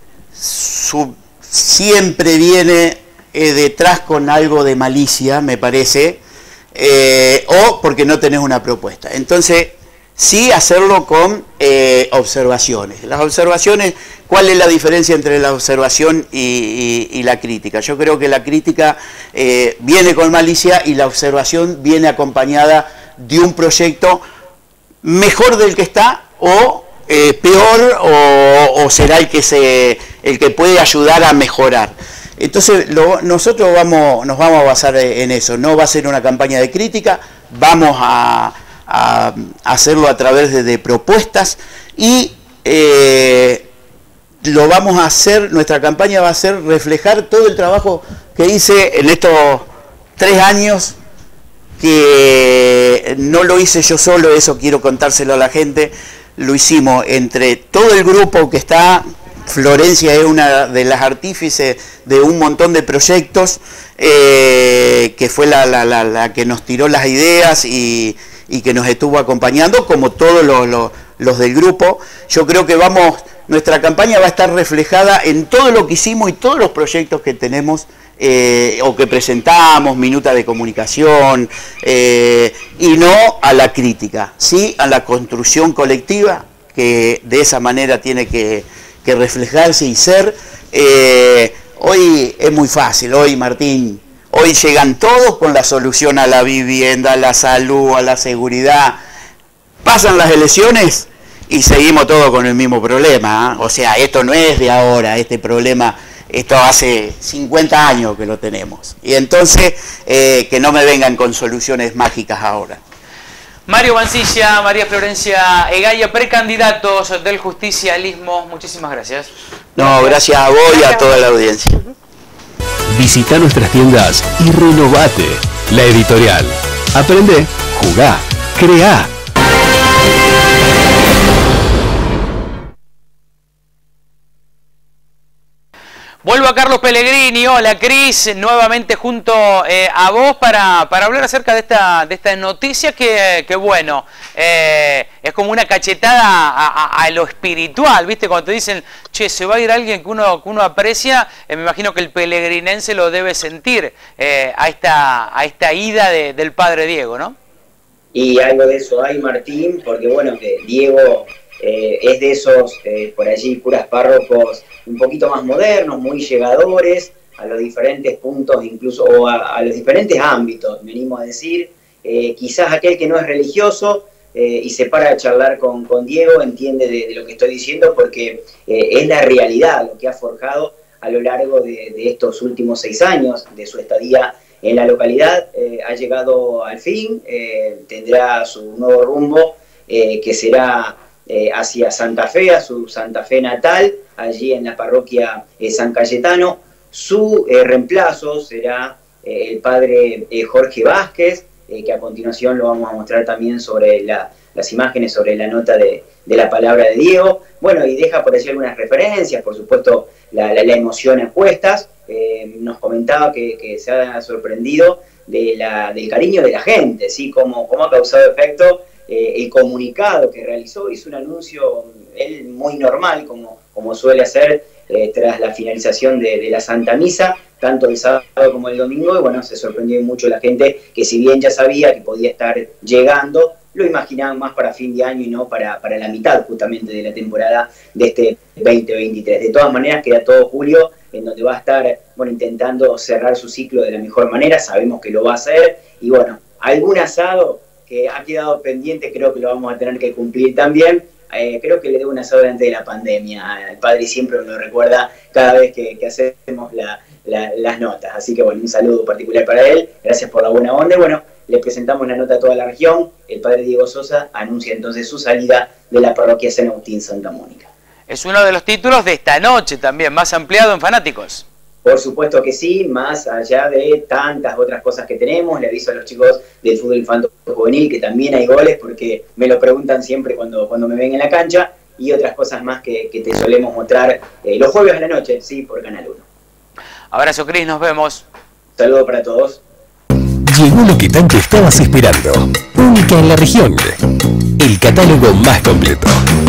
su, siempre viene eh, detrás con algo de malicia, me parece, eh, o porque no tenés una propuesta. Entonces, sí hacerlo con eh, observaciones. Las observaciones, ¿cuál es la diferencia entre la observación y, y, y la crítica? Yo creo que la crítica eh, viene con malicia y la observación viene acompañada de un proyecto mejor del que está o eh, peor o, o será el que, se, el que puede ayudar a mejorar. Entonces lo, nosotros vamos, nos vamos a basar en eso. No va a ser una campaña de crítica, vamos a... a hacerlo a través de, de propuestas y eh, lo vamos a hacer, nuestra campaña va a ser reflejar todo el trabajo que hice en estos tres años, que no lo hice yo solo, eso quiero contárselo a la gente, lo hicimos entre todo el grupo que está. Florencia es una de las artífices de un montón de proyectos, eh, que fue la, la, la, la que nos tiró las ideas y y que nos estuvo acompañando, como todos los, los, los del grupo. Yo creo que vamos, nuestra campaña va a estar reflejada en todo lo que hicimos y todos los proyectos que tenemos eh, o que presentamos, minutas de comunicación, eh, y no a la crítica, sí a la construcción colectiva, que de esa manera tiene que, que reflejarse y ser. Eh, hoy es muy fácil, hoy Martín, Hoy llegan todos con la solución a la vivienda, a la salud, a la seguridad. Pasan las elecciones y seguimos todos con el mismo problema, ¿eh? O sea, esto no es de ahora, este problema, esto hace cincuenta años que lo tenemos. Y entonces, eh, que no me vengan con soluciones mágicas ahora. Mario Mancilla, María Florencia Egaya, precandidatos del justicialismo, muchísimas gracias. No, gracias a vos y a toda la audiencia. Visita nuestras tiendas y renovate. La Editorial. Aprende, jugá, creá. Vuelvo a Carlos Pellegrini. Hola Cris, nuevamente junto eh, a vos para, para hablar acerca de esta, de esta noticia que, que bueno, eh, es como una cachetada a, a, a lo espiritual, ¿viste? Cuando te dicen, che, se va a ir alguien que uno, que uno aprecia, eh, me imagino que el pelegrinense lo debe sentir eh, a, esta, a esta ida de, del padre Diego, ¿no? Y algo de eso hay, Martín, porque bueno, que Diego... Eh, es de esos, eh, por allí, curas párrocos un poquito más modernos, muy llegadores a los diferentes puntos, incluso, o a, a los diferentes ámbitos, venimos a decir. Eh, quizás aquel que no es religioso eh, y se para a charlar con, con Diego entiende de, de lo que estoy diciendo, porque eh, es la realidad, lo que ha forjado a lo largo de, de estos últimos seis años de su estadía en la localidad. Eh, ha llegado al fin, eh, tendrá su nuevo rumbo, eh, que será... Eh, hacia Santa Fe, a su Santa Fe natal, allí en la parroquia eh, San Cayetano. Su eh, reemplazo será eh, el padre eh, Jorge Vázquez, eh, que a continuación lo vamos a mostrar también sobre la, las imágenes, sobre la nota de, de la palabra de Diego. Bueno, y deja por allí algunas referencias, por supuesto la, la, la emoción en puestas. Eh, nos comentaba que, que se ha sorprendido de la, del cariño de la gente, ¿sí? Cómo, cómo ha causado efecto. Eh, el comunicado que realizó, hizo un anuncio él muy normal, como, como suele hacer eh, tras la finalización de, de la Santa Misa, tanto el sábado como el domingo, y bueno, se sorprendió mucho la gente que, si bien ya sabía que podía estar llegando, lo imaginaban más para fin de año y no para, para la mitad justamente de la temporada de este veinte veintitrés. De todas maneras, queda todo julio en donde va a estar, bueno, intentando cerrar su ciclo de la mejor manera. Sabemos que lo va a hacer, y bueno, algún asado que ha quedado pendiente, creo que lo vamos a tener que cumplir también. Eh, creo que le debo un asado antes de la pandemia. El padre siempre me lo recuerda cada vez que, que hacemos la, la, las notas. Así que bueno, un saludo particular para él. Gracias por la buena onda. Bueno, le presentamos la nota a toda la región. El padre Diego Sosa anuncia entonces su salida de la parroquia San Agustín Santa Mónica. Es uno de los títulos de esta noche también, más ampliado en Fanáticos. Por supuesto que sí, más allá de tantas otras cosas que tenemos. Le aviso a los chicos del fútbol infantil juvenil que también hay goles, porque me lo preguntan siempre cuando, cuando me ven en la cancha, y otras cosas más que, que te solemos mostrar eh, los jueves a la noche, sí, por Canal uno. Abrazo, Cris, nos vemos. Saludos para todos. Llegó lo que tanto estabas esperando. Única en la región. El catálogo más completo.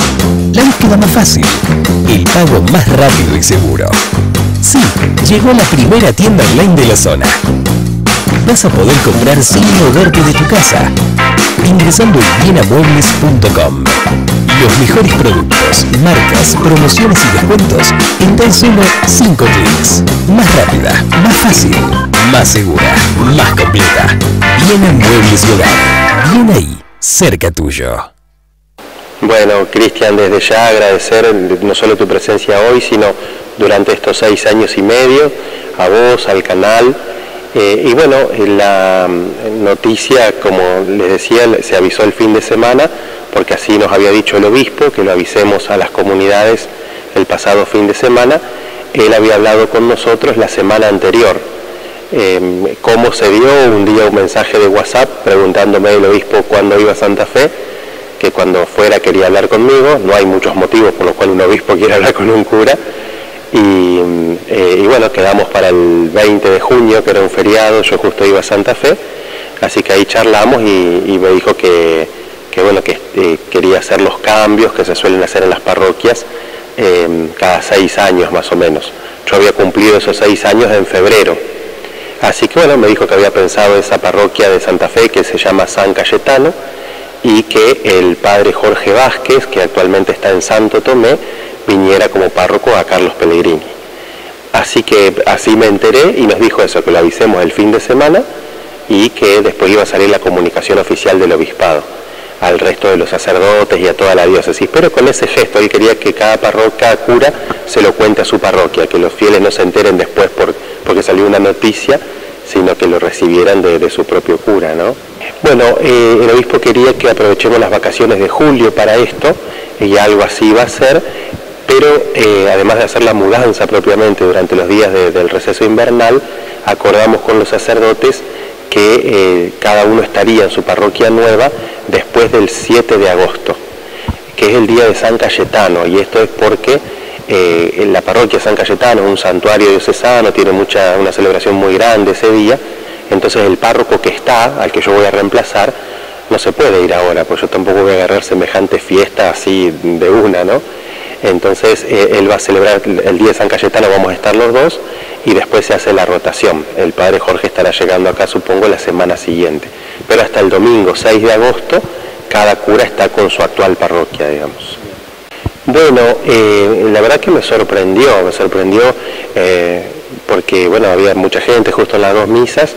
La búsqueda más fácil. El pago más rápido y seguro. Sí, llegó la primera tienda online de la zona. Vas a poder comprar sin moverte de tu casa, ingresando en bienamuebles punto com. Los mejores productos, marcas, promociones y descuentos en tan solo cinco clics. Más rápida, más fácil, más segura, más completa. Bien en Muebles y Hogar. Bien ahí, cerca tuyo. Bueno, Cristian, desde ya agradecer no solo tu presencia hoy, sino durante estos seis años y medio, a vos, al canal. Eh, y bueno, la noticia, como les decía, se avisó el fin de semana, porque así nos había dicho el obispo, que lo avisemos a las comunidades el pasado fin de semana. Él había hablado con nosotros la semana anterior. Eh, ¿Cómo se dio? Un día un mensaje de WhatsApp preguntándome el obispo cuándo iba a Santa Fe, que cuando fuera quería hablar conmigo. No hay muchos motivos por los cuales un obispo quiere hablar con un cura. Y, eh, y bueno, quedamos para el veinte de junio, que era un feriado, yo justo iba a Santa Fe, así que ahí charlamos y, y me dijo que, que bueno, que eh, quería hacer los cambios que se suelen hacer en las parroquias eh, cada seis años más o menos. Yo había cumplido esos seis años en febrero, así que bueno, me dijo que había pensado en esa parroquia de Santa Fe que se llama San Cayetano, y que el padre Jorge Vázquez, que actualmente está en Santo Tomé, viniera como párroco a Carlos Pellegrini. Así que así me enteré y nos dijo eso, que lo avisemos el fin de semana y que después iba a salir la comunicación oficial del obispado al resto de los sacerdotes y a toda la diócesis, pero con ese gesto él quería que cada parroquia, cada cura se lo cuente a su parroquia, que los fieles no se enteren después por, porque salió una noticia, sino que lo recibieran de, de su propio cura, ¿no? Bueno, eh, el obispo quería que aprovechemos las vacaciones de julio para esto, y algo así va a ser, pero eh, además de hacer la mudanza propiamente durante los días de, del receso invernal, acordamos con los sacerdotes que eh, cada uno estaría en su parroquia nueva después del siete de agosto, que es el día de San Cayetano, y esto es porque eh, en la parroquia San Cayetano es un santuario diocesano, tiene mucha, una celebración muy grande ese día, entonces el párroco que está, al que yo voy a reemplazar, no se puede ir ahora, pues yo tampoco voy a agarrar semejante fiesta así de una, ¿no? Entonces eh, él va a celebrar el día de San Cayetano, vamos a estar los dos, y después se hace la rotación. El padre Jorge estará llegando acá, supongo, la semana siguiente. Pero hasta el domingo seis de agosto, cada cura está con su actual parroquia, digamos. Bueno, eh, la verdad que me sorprendió, me sorprendió eh, porque, bueno, había mucha gente justo en las dos misas,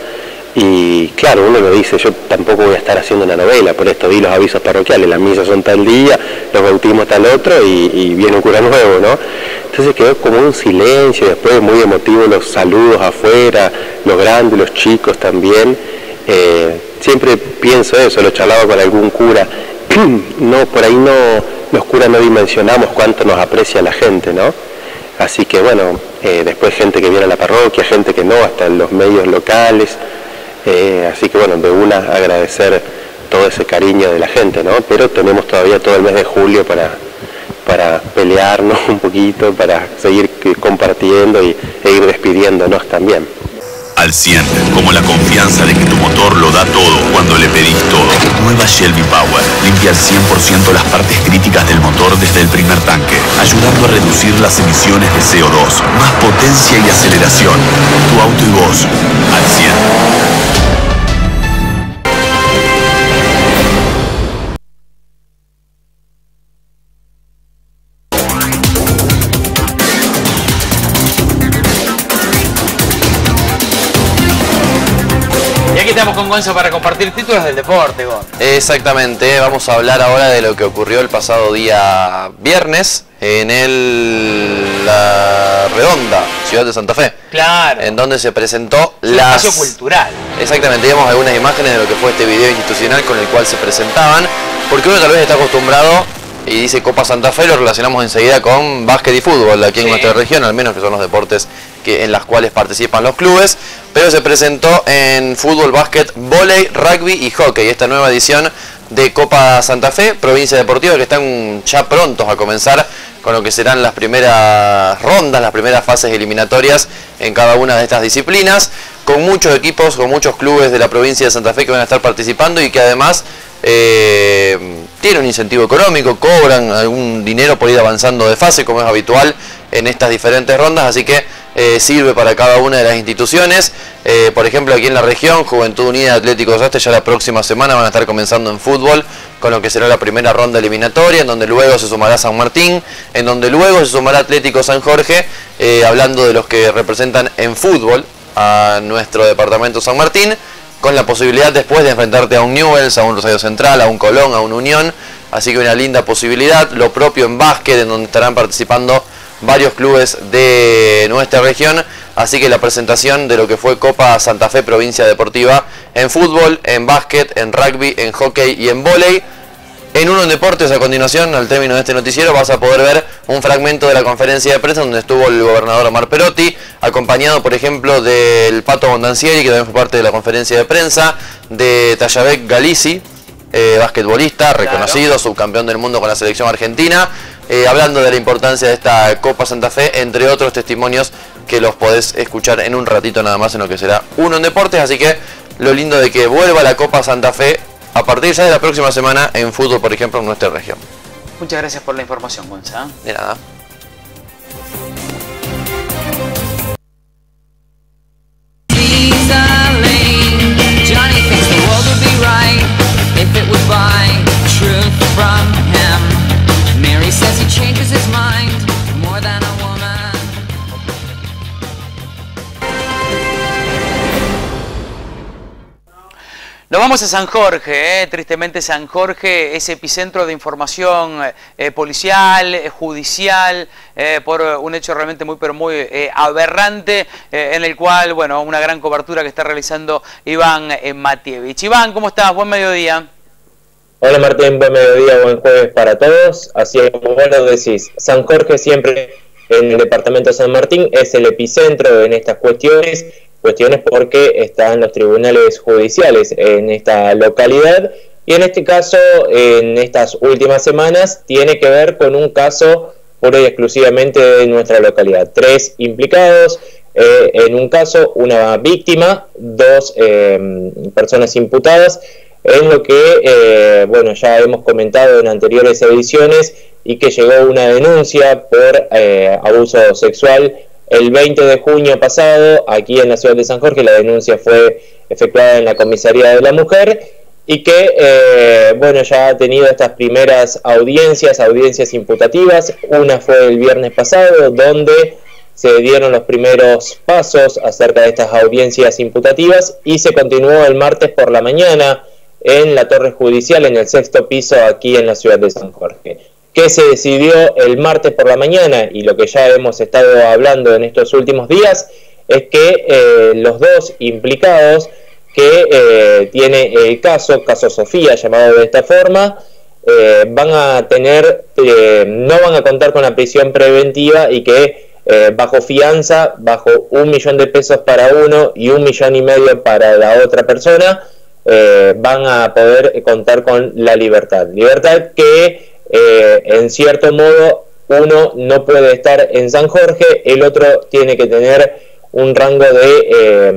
y claro, uno lo dice, yo tampoco voy a estar haciendo una novela, por esto di los avisos parroquiales, las misas son tal día, los bautismos tal otro, y, y viene un cura nuevo, ¿no? Entonces quedó como un silencio, después muy emotivo los saludos afuera, los grandes, los chicos también. Eh, siempre pienso eso, lo charlaba con algún cura, no, por ahí no, los curas no dimensionamos cuánto nos aprecia la gente, ¿no? Así que bueno, eh, después gente que viene a la parroquia, gente que no, hasta en los medios locales. Eh, así que bueno, de una agradecer todo ese cariño de la gente, ¿no? Pero tenemos todavía todo el mes de julio para, para pelearnos un poquito, para seguir compartiendo y, e ir despidiéndonos también. Al cien, como la confianza de que tu motor lo da todo cuando le pedís todo. Nueva Shelby Power limpia al cien por ciento las partes críticas del motor desde el primer tanque, ayudando a reducir las emisiones de C O dos. Más potencia y aceleración. Tu auto y vos, al cien. Estamos con Gonzo para compartir títulos del deporte, Gonzo. Exactamente, vamos a hablar ahora de lo que ocurrió el pasado día viernes en el La Redonda, ciudad de Santa Fe. Claro. En donde se presentó un las... espacio cultural. Exactamente, vimos algunas imágenes de lo que fue este video institucional con el cual se presentaban, porque uno tal vez está acostumbrado y dice Copa Santa Fe, lo relacionamos enseguida con básquet y fútbol aquí en sí. nuestra región, al menos que son los deportes que, en las cuales participan los clubes, pero se presentó en fútbol, básquet, vóley, rugby y hockey, esta nueva edición de Copa Santa Fe, provincia deportiva, que están ya prontos a comenzar con lo que serán las primeras rondas, las primeras fases eliminatorias en cada una de estas disciplinas, con muchos equipos, con muchos clubes de la provincia de Santa Fe que van a estar participando y que además eh, tienen un incentivo económico, cobran algún dinero por ir avanzando de fase, como es habitual en estas diferentes rondas, así que eh, sirve para cada una de las instituciones. Eh, por ejemplo, aquí en la región, Juventud Unida Atlético Desastre ya la próxima semana van a estar comenzando en fútbol con lo que será la primera ronda eliminatoria, en donde luego se sumará San Martín, en donde luego se sumará Atlético San Jorge, eh, hablando de los que representan en fútbol a nuestro departamento San Martín, con la posibilidad después de enfrentarte a un Newell's, a un Rosario Central, a un Colón, a un Unión, así que una linda posibilidad. Lo propio en básquet, en donde estarán participando varios clubes de nuestra región, así que la presentación de lo que fue Copa Santa Fe Provincia Deportiva en fútbol, en básquet, en rugby, en hockey y en vóley. En Uno en Deportes, a continuación, al término de este noticiero, vas a poder ver un fragmento de la conferencia de prensa donde estuvo el gobernador Omar Perotti, acompañado, por ejemplo, del Pato Bondancieri, que también fue parte de la conferencia de prensa, de Tayabek Galici, eh, basquetbolista, reconocido, claro, subcampeón del mundo con la selección argentina, eh, hablando de la importancia de esta Copa Santa Fe, entre otros testimonios que los podés escuchar en un ratito nada más en lo que será Uno en Deportes. Así que lo lindo de que vuelva la Copa Santa Fe a partir ya de la próxima semana en fútbol, por ejemplo, en nuestra región. Muchas gracias por la información, Gonza. De nada. Nos vamos a San Jorge, eh. tristemente San Jorge es epicentro de información eh, policial, eh, judicial, eh, por un hecho realmente muy pero muy eh, aberrante, eh, en el cual, bueno, una gran cobertura que está realizando Iván eh, Matievich. Iván, ¿cómo estás? Buen mediodía. Hola Martín, buen mediodía, buen jueves para todos. Así como vos lo decís, San Jorge siempre en el departamento de San Martín es el epicentro en estas cuestiones. Cuestiones porque están los tribunales judiciales en esta localidad y en este caso, en estas últimas semanas, tiene que ver con un caso puro y exclusivamente de nuestra localidad. Tres implicados, eh, en un caso una víctima, dos eh, personas imputadas, en lo que, eh, bueno, ya hemos comentado en anteriores ediciones y que llegó una denuncia por eh, abuso sexual el veinte de junio pasado, aquí en la ciudad de San Jorge. La denuncia fue efectuada en la comisaría de la mujer y que, eh, bueno, ya ha tenido estas primeras audiencias, audiencias imputativas. Una fue el viernes pasado, donde se dieron los primeros pasos acerca de estas audiencias imputativas y se continuó el martes por la mañana en la torre judicial, en el sexto piso, aquí en la ciudad de San Jorge. Que se decidió el martes por la mañana y lo que ya hemos estado hablando en estos últimos días es que eh, los dos implicados que eh, tiene el caso, caso Sofía llamado de esta forma, eh, van a tener, eh, no van a contar con la prisión preventiva y que eh, bajo fianza, bajo un millón de pesos para uno y un millón y medio para la otra persona, eh, van a poder contar con la libertad. Libertad que Eh, en cierto modo uno no puede estar en San Jorge, el otro tiene que tener un rango de eh,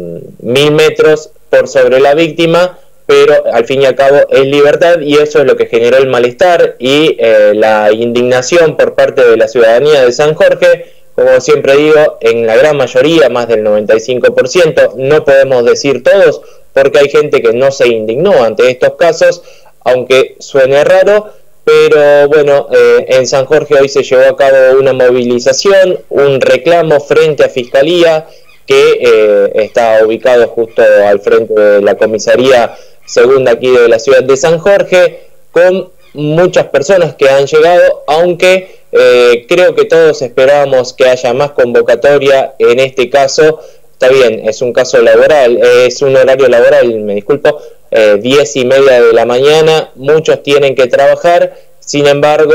mil metros por sobre la víctima, pero al fin y al cabo es libertad y eso es lo que generó el malestar y eh, la indignación por parte de la ciudadanía de San Jorge. Como siempre digo, en la gran mayoría, más del noventa y cinco por ciento, no podemos decir todos, porque hay gente que no se indignó ante estos casos, aunque suene raro. Pero bueno, eh, en San Jorge hoy se llevó a cabo una movilización, un reclamo frente a Fiscalía, que eh, está ubicado justo al frente de la comisaría segunda aquí de la ciudad de San Jorge, con muchas personas que han llegado, aunque eh, creo que todos esperábamos que haya más convocatoria en este caso. Está bien, es un caso laboral, es un horario laboral, me disculpo, eh, diez y media de la mañana, muchos tienen que trabajar, sin embargo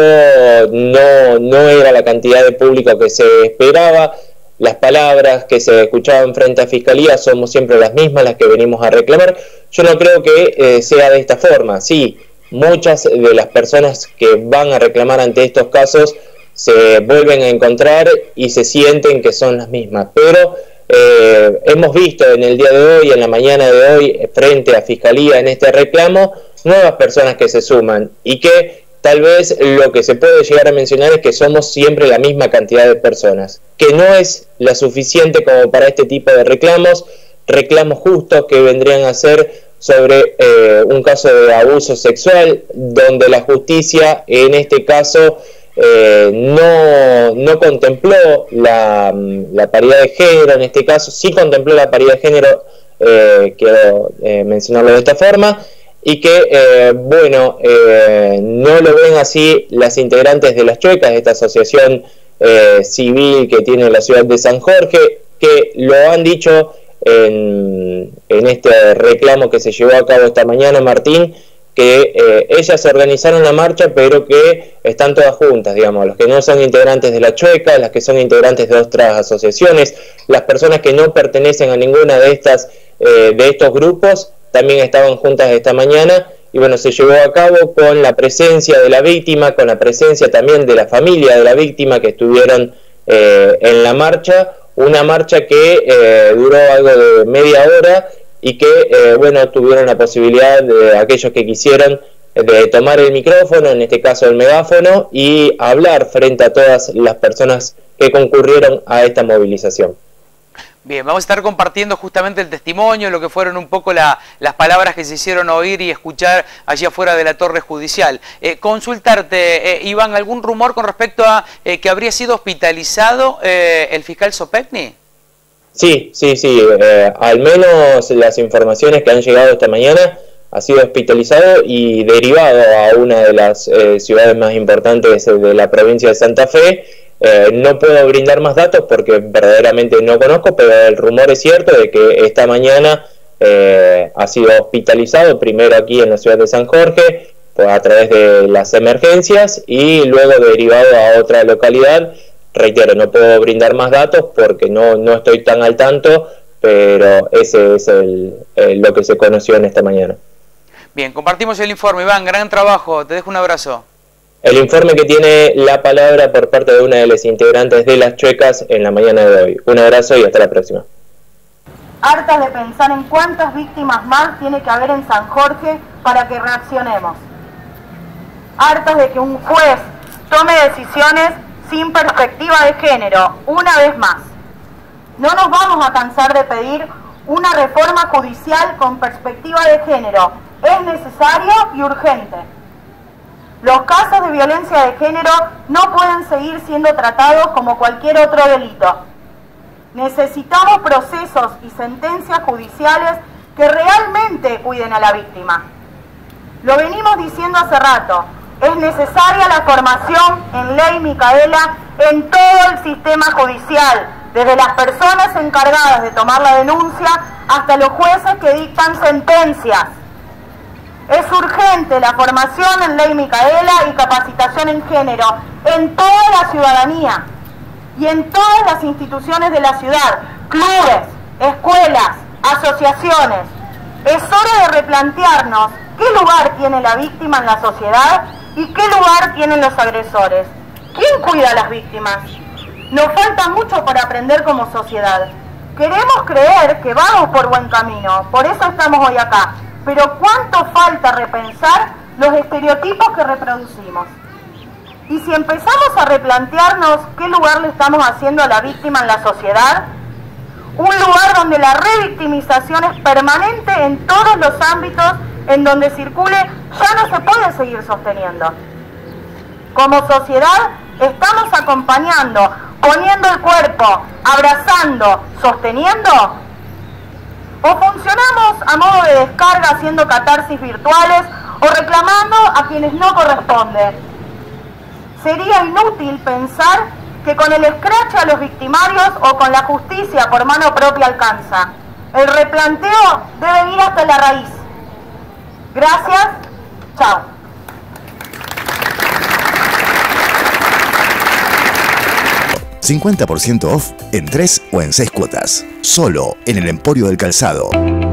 no, no era la cantidad de público que se esperaba. Las palabras que se escuchaban frente a Fiscalía somos siempre las mismas, las que venimos a reclamar. Yo no creo que eh, sea de esta forma. Sí, muchas de las personas que van a reclamar ante estos casos se vuelven a encontrar y se sienten que son las mismas, pero Eh, hemos visto en el día de hoy, en la mañana de hoy, frente a Fiscalía en este reclamo, nuevas personas que se suman y que tal vez lo que se puede llegar a mencionar es que somos siempre la misma cantidad de personas, que no es la suficiente como para este tipo de reclamos, reclamos justos que vendrían a ser sobre eh, un caso de abuso sexual, donde la justicia en este caso Eh, no, no contempló la, la paridad de género. En este caso sí contempló la paridad de género, eh, quiero eh, mencionarlo de esta forma, y que eh, bueno, eh, no lo ven así las integrantes de Las Chuecas, de esta asociación eh, civil que tiene la ciudad de San Jorge, que lo han dicho en, en este reclamo que se llevó a cabo esta mañana, Martín, que eh, ellas organizaron la marcha, pero que están todas juntas, digamos, los que no son integrantes de La Chueca, las que son integrantes de otras asociaciones, las personas que no pertenecen a ninguna de estas eh, de estos grupos, también estaban juntas esta mañana, y bueno, se llevó a cabo con la presencia de la víctima, con la presencia también de la familia de la víctima que estuvieron eh, en la marcha, una marcha que eh, duró algo de media hora, y que, eh, bueno, tuvieron la posibilidad de aquellos que quisieron de tomar el micrófono, en este caso el megáfono, y hablar frente a todas las personas que concurrieron a esta movilización. Bien, vamos a estar compartiendo justamente el testimonio, lo que fueron un poco la, las palabras que se hicieron oír y escuchar allí afuera de la torre judicial. Eh, consultarte, eh, Iván, ¿algún rumor con respecto a eh, que habría sido hospitalizado eh, el fiscal Sopecni? Sí, sí, sí, eh, al menos las informaciones que han llegado esta mañana, ha sido hospitalizado y derivado a una de las eh, ciudades más importantes de la provincia de Santa Fe. Eh, no puedo brindar más datos porque verdaderamente no conozco, pero el rumor es cierto de que esta mañana eh, ha sido hospitalizado, primero aquí en la ciudad de San Jorge, pues a través de las emergencias, y luego derivado a otra localidad. Reitero, no puedo brindar más datos porque no, no estoy tan al tanto, pero ese es el, el, lo que se conoció en esta mañana. Bien, compartimos el informe. Iván, gran trabajo, te dejo un abrazo. El informe que tiene la palabra por parte de una de las integrantes de Las Chuecas en la mañana de hoy. Un abrazo y hasta la próxima. Hartas de pensar en cuántas víctimas más tiene que haber en San Jorge para que reaccionemos. Hartas de que un juez tome decisiones sin perspectiva de género, una vez más. No nos vamos a cansar de pedir una reforma judicial con perspectiva de género. Es necesario y urgente. Los casos de violencia de género no pueden seguir siendo tratados como cualquier otro delito. Necesitamos procesos y sentencias judiciales que realmente cuiden a la víctima. Lo venimos diciendo hace rato. Es necesaria la formación en ley Micaela en todo el sistema judicial, desde las personas encargadas de tomar la denuncia hasta los jueces que dictan sentencias. Es urgente la formación en ley Micaela y capacitación en género en toda la ciudadanía y en todas las instituciones de la ciudad, clubes, escuelas, asociaciones. Es hora de replantearnos qué lugar tiene la víctima en la sociedad y qué lugar tienen los agresores. ¿Quién cuida a las víctimas? Nos falta mucho para aprender como sociedad. Queremos creer que vamos por buen camino, por eso estamos hoy acá. Pero ¿cuánto falta repensar los estereotipos que reproducimos? Y si empezamos a replantearnos qué lugar le estamos haciendo a la víctima en la sociedad, un lugar donde la revictimización es permanente en todos los ámbitos en donde circule, ya no se puede seguir sosteniendo. Como sociedad estamos acompañando, poniendo el cuerpo, abrazando, sosteniendo. O funcionamos a modo de descarga haciendo catarsis virtuales o reclamando a quienes no corresponde. Sería inútil pensar que con el escrache a los victimarios o con la justicia por mano propia alcanza. El replanteo debe ir hasta la raíz. Gracias. Chao. cincuenta por ciento off en tres o en seis cuotas. Solo en el Emporio del Calzado.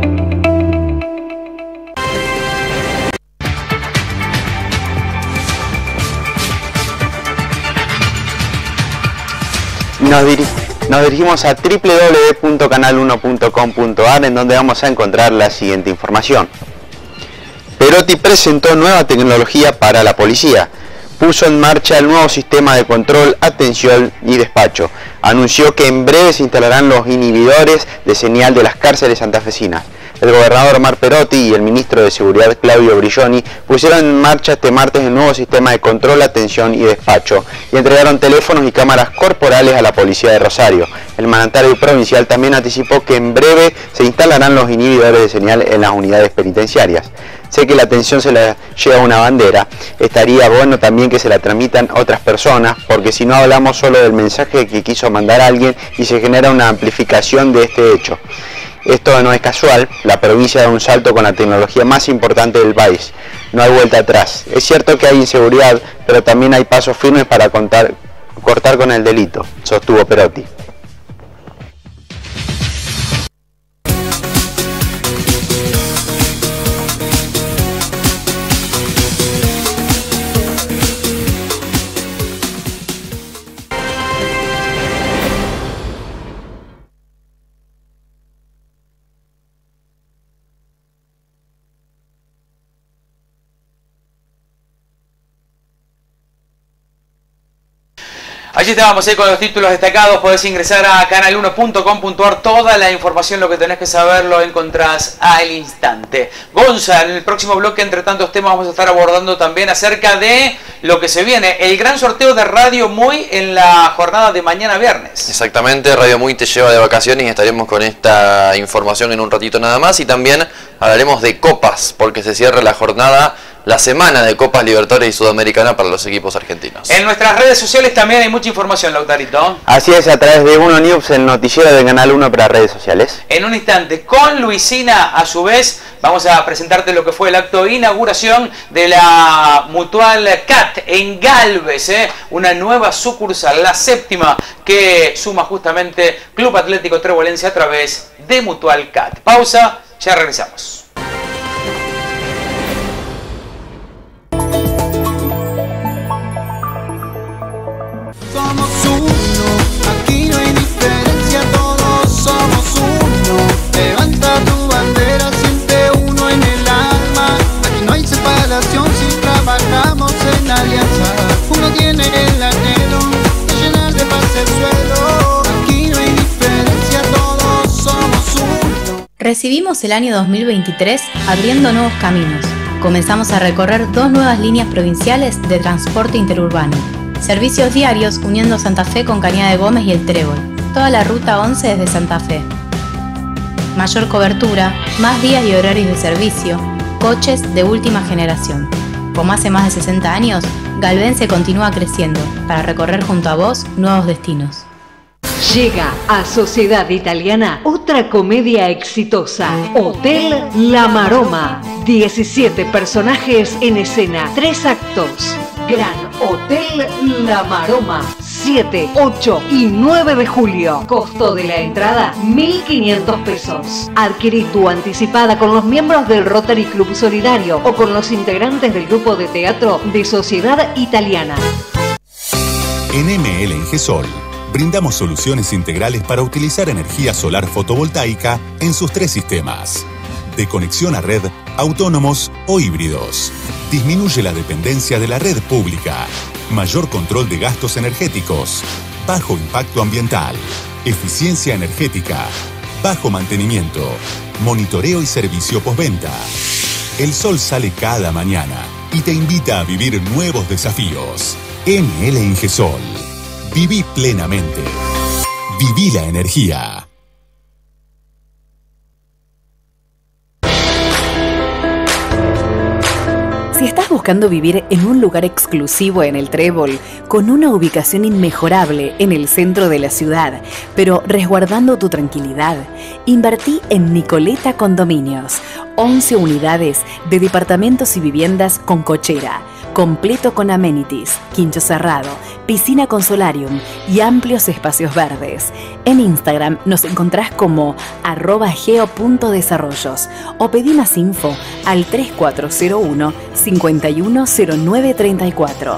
Nos, diri nos dirigimos a doble u doble u doble u punto canal uno punto com punto a r, en donde vamos a encontrar la siguiente información. Perotti presentó nueva tecnología para la policía. Puso en marcha el nuevo sistema de control, atención y despacho. Anunció que en breve se instalarán los inhibidores de señal de las cárceles santafesinas. El gobernador Omar Perotti y el ministro de Seguridad Claudio Brilloni pusieron en marcha este martes el nuevo sistema de control, atención y despacho y entregaron teléfonos y cámaras corporales a la policía de Rosario. El mandatario provincial también anticipó que en breve se instalarán los inhibidores de señal en las unidades penitenciarias. Sé que la atención se la lleva una bandera, estaría bueno también que se la tramitan otras personas, porque si no hablamos solo del mensaje que quiso mandar alguien y se genera una amplificación de este hecho. Esto no es casual, la provincia da un salto con la tecnología más importante del país, no hay vuelta atrás. Es cierto que hay inseguridad, pero también hay pasos firmes para contar, cortar con el delito, sostuvo Perotti. Allí estábamos eh, con los títulos destacados. Podés ingresar a canal uno punto com punto ar. Toda la información, lo que tenés que saber, lo encontrás al instante. Gonza, en el próximo bloque, entre tantos temas, vamos a estar abordando también acerca de lo que se viene. El gran sorteo de Radio Muy en la jornada de mañana viernes. Exactamente, Radio Muy te lleva de vacaciones y estaremos con esta información en un ratito nada más. Y también hablaremos de copas, porque se cierra la jornada, la semana de Copas Libertadores y Sudamericana para los equipos argentinos. En nuestras redes sociales también hay mucha información, Lautarito. Así es, a través de Uno News, el noticiero del Canal uno para redes sociales. En un instante, con Luisina, a su vez, vamos a presentarte lo que fue el acto de inauguración de la Mutual C A T en Galvez, ¿eh? Una nueva sucursal, la séptima, que suma justamente Club Atlético Trebolense a través de Mutual C A T. Pausa, ya regresamos. Somos uno, aquí no hay diferencia, todos somos uno. Levanta tu bandera, siente uno en el alma. Aquí no hay separación si trabajamos en alianza. Uno tiene el anhelo de llenar de paz el suelo. Aquí no hay diferencia, todos somos uno. Recibimos el año dos mil veintitrés abriendo nuevos caminos. Comenzamos a recorrer dos nuevas líneas provinciales de transporte interurbano. Servicios diarios uniendo Santa Fe con Cañada de Gómez y El Trébol. Toda la ruta once desde Santa Fe. Mayor cobertura, más días y horarios de servicio, coches de última generación. Como hace más de sesenta años, Galvense continúa creciendo para recorrer junto a vos nuevos destinos. Llega a Sociedad Italiana otra comedia exitosa, Hotel La Maroma. diecisiete personajes en escena, tres actos. Gran Hotel La Maroma, siete, ocho y nueve de julio. Costo de la entrada, mil quinientos pesos. Adquirí tu anticipada con los miembros del Rotary Club Solidario o con los integrantes del grupo de teatro de Sociedad Italiana. En M L Ingesol brindamos soluciones integrales para utilizar energía solar fotovoltaica en sus tres sistemas. De conexión a red, autónomos o híbridos. Disminuye la dependencia de la red pública. Mayor control de gastos energéticos. Bajo impacto ambiental. Eficiencia energética. Bajo mantenimiento. Monitoreo y servicio postventa. El sol sale cada mañana y te invita a vivir nuevos desafíos. M L Ingesol. Viví plenamente. Viví la energía. Si estás buscando vivir en un lugar exclusivo en el Trébol, con una ubicación inmejorable en el centro de la ciudad, pero resguardando tu tranquilidad, invertí en Nicoleta Condominios. once unidades de departamentos y viviendas con cochera, completo con amenities, quincho cerrado, piscina con solarium y amplios espacios verdes. En Instagram nos encontrás como arroba geo.desarrollos o pedí más info al tres cuatro cero uno, cinco uno cero nueve tres cuatro.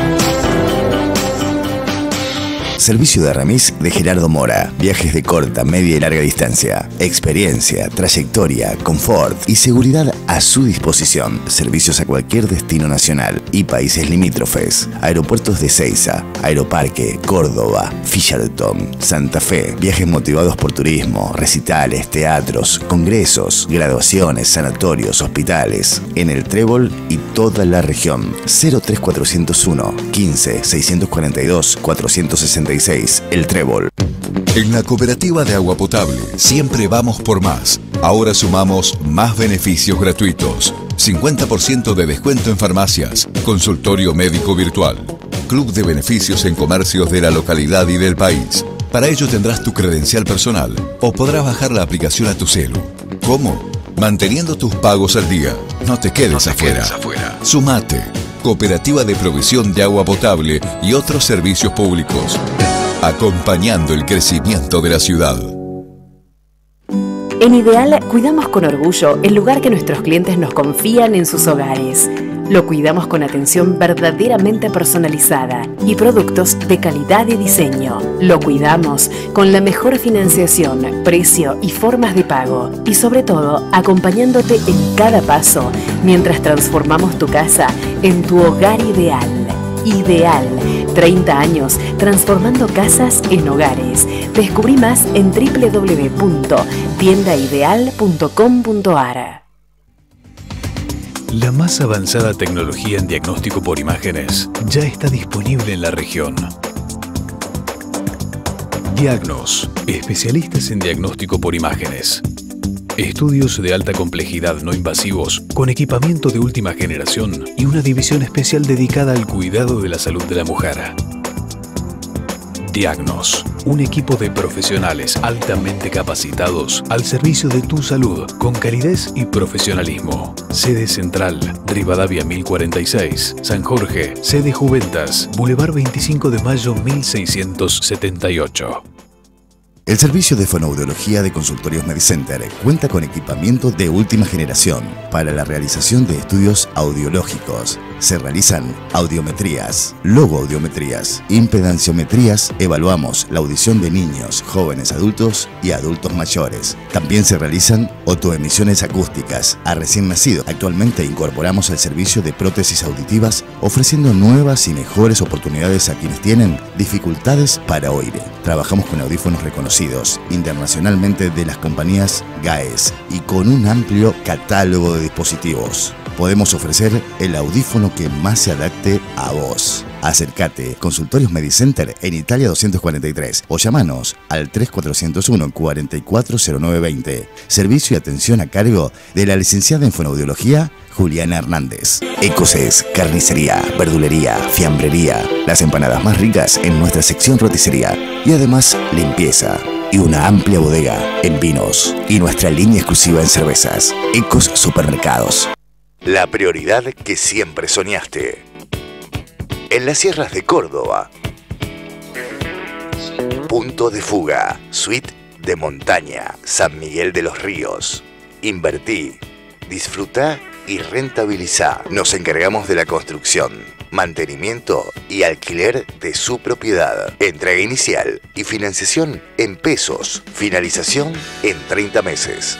Servicio de remis de Gerardo Mora. Viajes de corta, media y larga distancia. Experiencia, trayectoria, confort y seguridad a su disposición. Servicios a cualquier destino nacional y países limítrofes. Aeropuertos de Ezeiza, Aeroparque, Córdoba, Fisherton, Santa Fe. Viajes motivados por turismo, recitales, teatros, congresos, graduaciones, sanatorios, hospitales. En el Trébol y toda la región. cero tres cuatro cero uno, quince, seiscientos cuarenta y dos, cuatrocientos sesenta y seis. El Trébol. En la Cooperativa de Agua Potable siempre vamos por más. Ahora sumamos más beneficios gratuitos. cincuenta por ciento de descuento en farmacias. Consultorio médico virtual. Club de beneficios en comercios de la localidad y del país. Para ello tendrás tu credencial personal o podrás bajar la aplicación a tu celu. ¿Cómo? Manteniendo tus pagos al día. No te quedes, no te afuera. quedes afuera. Sumate. Cooperativa de Provisión de Agua Potable y otros servicios públicos. Acompañando el crecimiento de la ciudad. En Ideal cuidamos con orgullo el lugar que nuestros clientes nos confían en sus hogares. Lo cuidamos con atención verdaderamente personalizada y productos de calidad y diseño. Lo cuidamos con la mejor financiación, precio y formas de pago. Y sobre todo, acompañándote en cada paso mientras transformamos tu casa en tu hogar ideal. Ideal. treinta años transformando casas en hogares. Descubrí más en doble u doble u doble u punto tienda ideal punto com punto a r. La más avanzada tecnología en diagnóstico por imágenes ya está disponible en la región. Diagnos, especialistas en diagnóstico por imágenes. Estudios de alta complejidad no invasivos con equipamiento de última generación y una división especial dedicada al cuidado de la salud de la mujer. Diagnos, un equipo de profesionales altamente capacitados al servicio de tu salud con calidez y profesionalismo. Sede Central, Rivadavia mil cuarenta y seis, San Jorge, sede Juventas, Boulevard veinticinco de mayo mil seiscientos setenta y ocho. El servicio de fonoaudiología de Consultorios Medicenter cuenta con equipamiento de última generación para la realización de estudios audiológicos. Se realizan audiometrías, logoaudiometrías, impedanciometrías. Evaluamos la audición de niños, jóvenes adultos y adultos mayores. También se realizan otoemisiones acústicas a recién nacido. Actualmente incorporamos el servicio de prótesis auditivas, ofreciendo nuevas y mejores oportunidades a quienes tienen dificultades para oír. Trabajamos con audífonos reconocidos internacionalmente de las compañías G A E S y con un amplio catálogo de dispositivos. Podemos ofrecer el audífono que más se adapte a vos. Acércate, Consultorios Medicenter en Italia doscientos cuarenta y tres o llamanos al tres cuatro cero uno, cuatro cuatro cero nueve dos cero. Servicio y atención a cargo de la licenciada en Fonoaudiología Juliana Hernández. Ecosés, carnicería, verdulería, fiambrería, las empanadas más ricas en nuestra sección roticería y además limpieza y una amplia bodega en vinos y nuestra línea exclusiva en cervezas. Ecos Supermercados. La prioridad que siempre soñaste. En las sierras de Córdoba. Punto de Fuga, Suite de Montaña, San Miguel de los Ríos. Invertí, disfrutá y rentabilizá. Nos encargamos de la construcción, mantenimiento y alquiler de su propiedad. Entrega inicial y financiación en pesos. Finalización en treinta meses.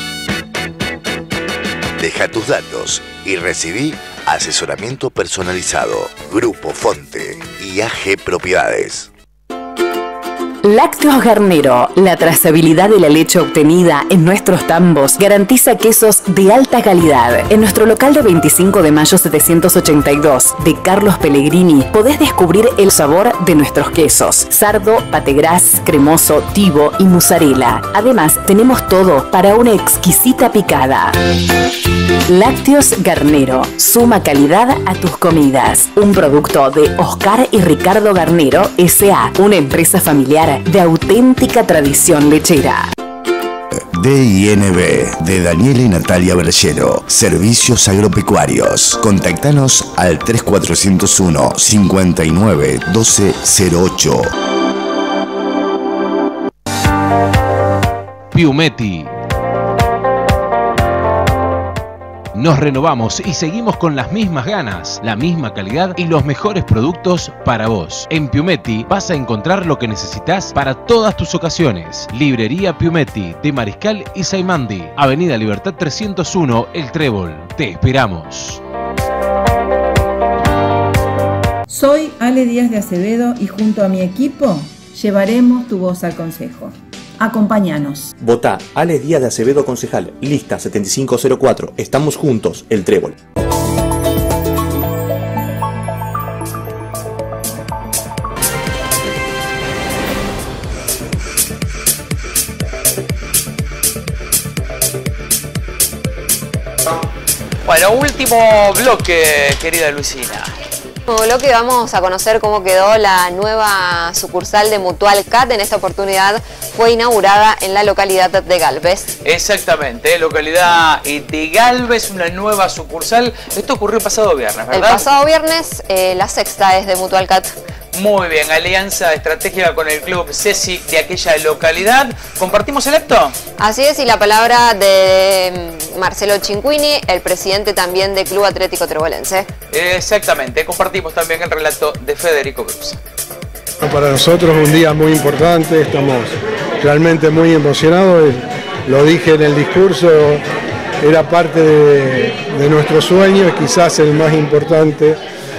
Deja tus datos y recibí asesoramiento personalizado. Grupo Fonte y A G Propiedades. Lácteos Garnero, la trazabilidad de la leche obtenida en nuestros tambos garantiza quesos de alta calidad. En nuestro local de veinticinco de mayo setecientos ochenta y dos de Carlos Pellegrini podés descubrir el sabor de nuestros quesos: sardo, pategras, cremoso, tivo y mozzarella. Además, tenemos todo para una exquisita picada. Lácteos Garnero, suma calidad a tus comidas. Un producto de Oscar y Ricardo Garnero S A, una empresa familiar de auténtica tradición lechera. D I N B de Daniela y Natalia Bergero. Servicios agropecuarios. Contactanos al tres cuatro cero uno, cinco nueve, uno dos cero ocho. Piumetti. Nos renovamos y seguimos con las mismas ganas, la misma calidad y los mejores productos para vos. En Piumetti vas a encontrar lo que necesitas para todas tus ocasiones. Librería Piumetti de Mariscal y Saimandi, Avenida Libertad trescientos uno, El Trébol. Te esperamos. Soy Ale Díaz de Acevedo y junto a mi equipo llevaremos tu voz al Consejo. Acompáñanos. Votá Ale Díaz de Acevedo concejal, lista setenta y cinco cero cuatro. Estamos juntos, El Trébol. Bueno, último bloque, querida Luisina. Como bloque vamos a conocer cómo quedó la nueva sucursal de Mutual C A T. En esta oportunidad fue inaugurada en la localidad de Galvez. Exactamente, localidad de Galvez, una nueva sucursal. Esto ocurrió el pasado viernes, ¿verdad? El pasado viernes, eh, la sexta es de Mutual C A T. Muy bien, alianza estratégica con el club Cesi de aquella localidad. ¿Compartimos el acto? Así es, y la palabra de Marcelo Cinquini, el presidente también del Club Atlético Trebolense. Exactamente, compartimos también el relato de Federico Cruz. Para nosotros un día muy importante, estamos realmente muy emocionados, lo dije en el discurso, era parte de, de nuestro sueño, quizás el más importante.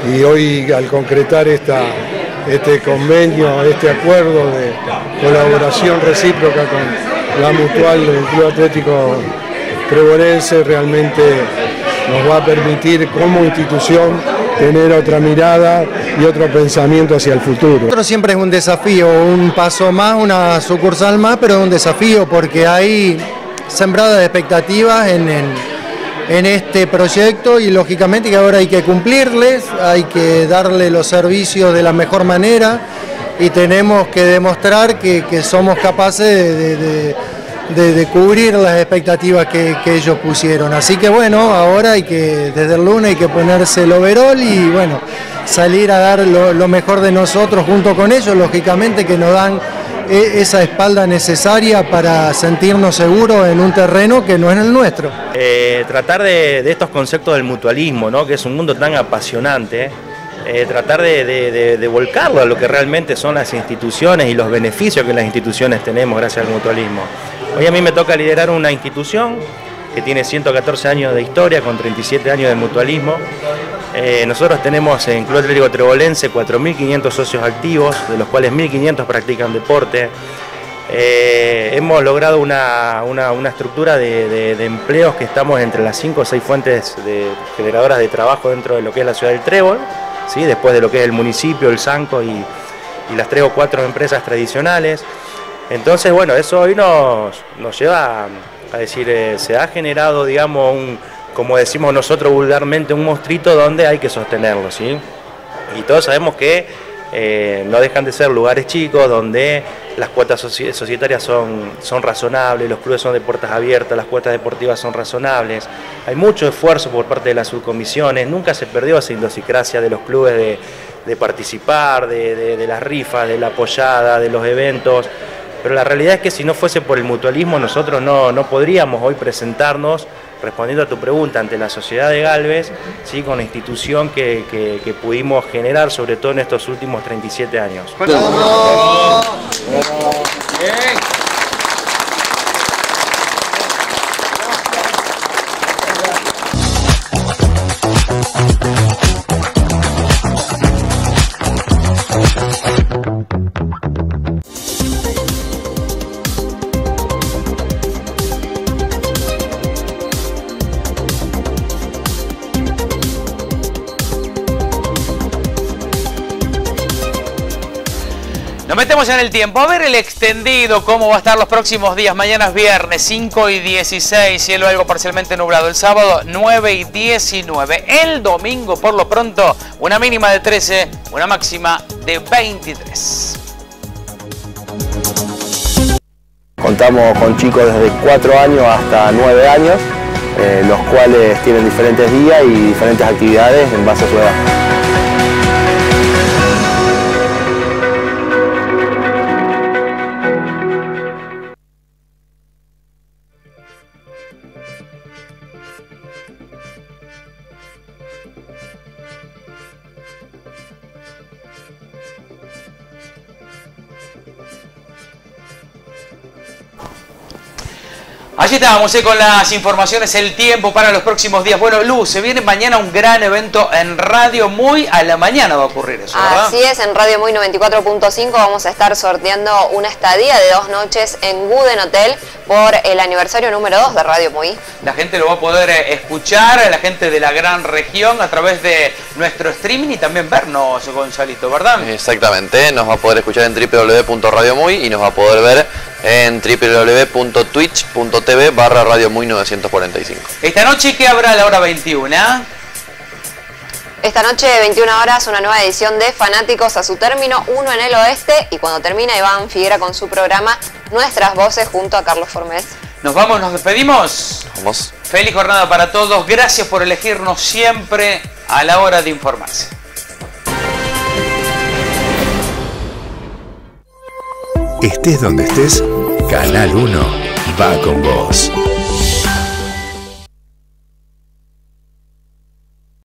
y hoy al concretar esta, este convenio, este acuerdo de colaboración recíproca con la Mutual del Club Atlético Trebolense, realmente nos va a permitir como institución tener otra mirada y otro pensamiento hacia el futuro. Nosotros siempre es un desafío, un paso más, una sucursal más, pero es un desafío porque hay sembradas expectativas en, en, en este proyecto y lógicamente que ahora hay que cumplirles, hay que darle los servicios de la mejor manera y tenemos que demostrar que, que somos capaces de, de, de De, de cubrir las expectativas que, que ellos pusieron. Así que bueno, ahora hay que, desde el lunes hay que ponerse el overall y bueno, salir a dar lo, lo mejor de nosotros junto con ellos, lógicamente que nos dan e, esa espalda necesaria para sentirnos seguros en un terreno que no es el nuestro. Eh, tratar de, de estos conceptos del mutualismo, ¿no? Que es un mundo tan apasionante, eh, tratar de, de, de, de volcarlo a lo que realmente son las instituciones y los beneficios que las instituciones tenemos gracias al mutualismo. Hoy a mí me toca liderar una institución que tiene ciento catorce años de historia, con treinta y siete años de mutualismo. Eh, nosotros tenemos en Club Atlético Trebolense cuatro mil quinientos socios activos, de los cuales mil quinientos practican deporte. Eh, hemos logrado una, una, una estructura de, de, de empleos que estamos entre las cinco o seis fuentes de, generadoras de trabajo dentro de lo que es la ciudad del Trébol, ¿sí? Después de lo que es el municipio, el Sanco y, y las tres o cuatro empresas tradicionales. Entonces, bueno, eso hoy nos, nos lleva a, a decir, eh, se ha generado, digamos, un, como decimos nosotros vulgarmente, un monstruito donde hay que sostenerlo, ¿sí? Y todos sabemos que eh, no dejan de ser lugares chicos, donde las cuotas soci societarias son, son razonables, los clubes son de puertas abiertas, las cuotas deportivas son razonables. Hay mucho esfuerzo por parte de las subcomisiones, nunca se perdió esa idiosincrasia de los clubes de, de participar, de, de, de las rifas, de la apoyada, de los eventos. Pero la realidad es que si no fuese por el mutualismo nosotros no, no podríamos hoy presentarnos, respondiendo a tu pregunta, ante la sociedad de Galvez, ¿sí? Con la institución que, que, que pudimos generar, sobre todo en estos últimos treinta y siete años. ¡Vamos! Nos metemos en el tiempo, a ver el extendido, cómo va a estar los próximos días. Mañana es viernes, cinco y dieciséis, cielo algo parcialmente nublado. El sábado, nueve y diecinueve. El domingo, por lo pronto, una mínima de trece, una máxima de veintitrés. Contamos con chicos desde cuatro años hasta nueve años, eh, los cuales tienen diferentes días y diferentes actividades en base a su edad. Allí estábamos eh, con las informaciones, el tiempo para los próximos días. Bueno, Luz, se viene mañana un gran evento en Radio Muy, a la mañana va a ocurrir eso, ¿verdad? Así es, en Radio Muy noventa y cuatro punto cinco vamos a estar sorteando una estadía de dos noches en Guden Hotel por el aniversario número dos de Radio Muy. La gente lo va a poder eh, escuchar, la gente de la gran región, a través de nuestro streaming y también vernos, Gonzalito, ¿verdad? Exactamente, nos va a poder escuchar en w w w punto radio muy y nos va a poder ver en w w w punto twitch punto tv barra Radio Muy novecientos cuarenta y cinco. Esta noche, ¿qué habrá a la hora veintiuna? Esta noche, veintiuna horas, una nueva edición de Fanáticos a su término, uno en el oeste, y cuando termina Iván Figuera con su programa Nuestras Voces junto a Carlos Formés. Nos vamos, nos despedimos. Vamos. Feliz jornada para todos, gracias por elegirnos siempre a la hora de informarse. Estés donde estés, Canal uno va con vos.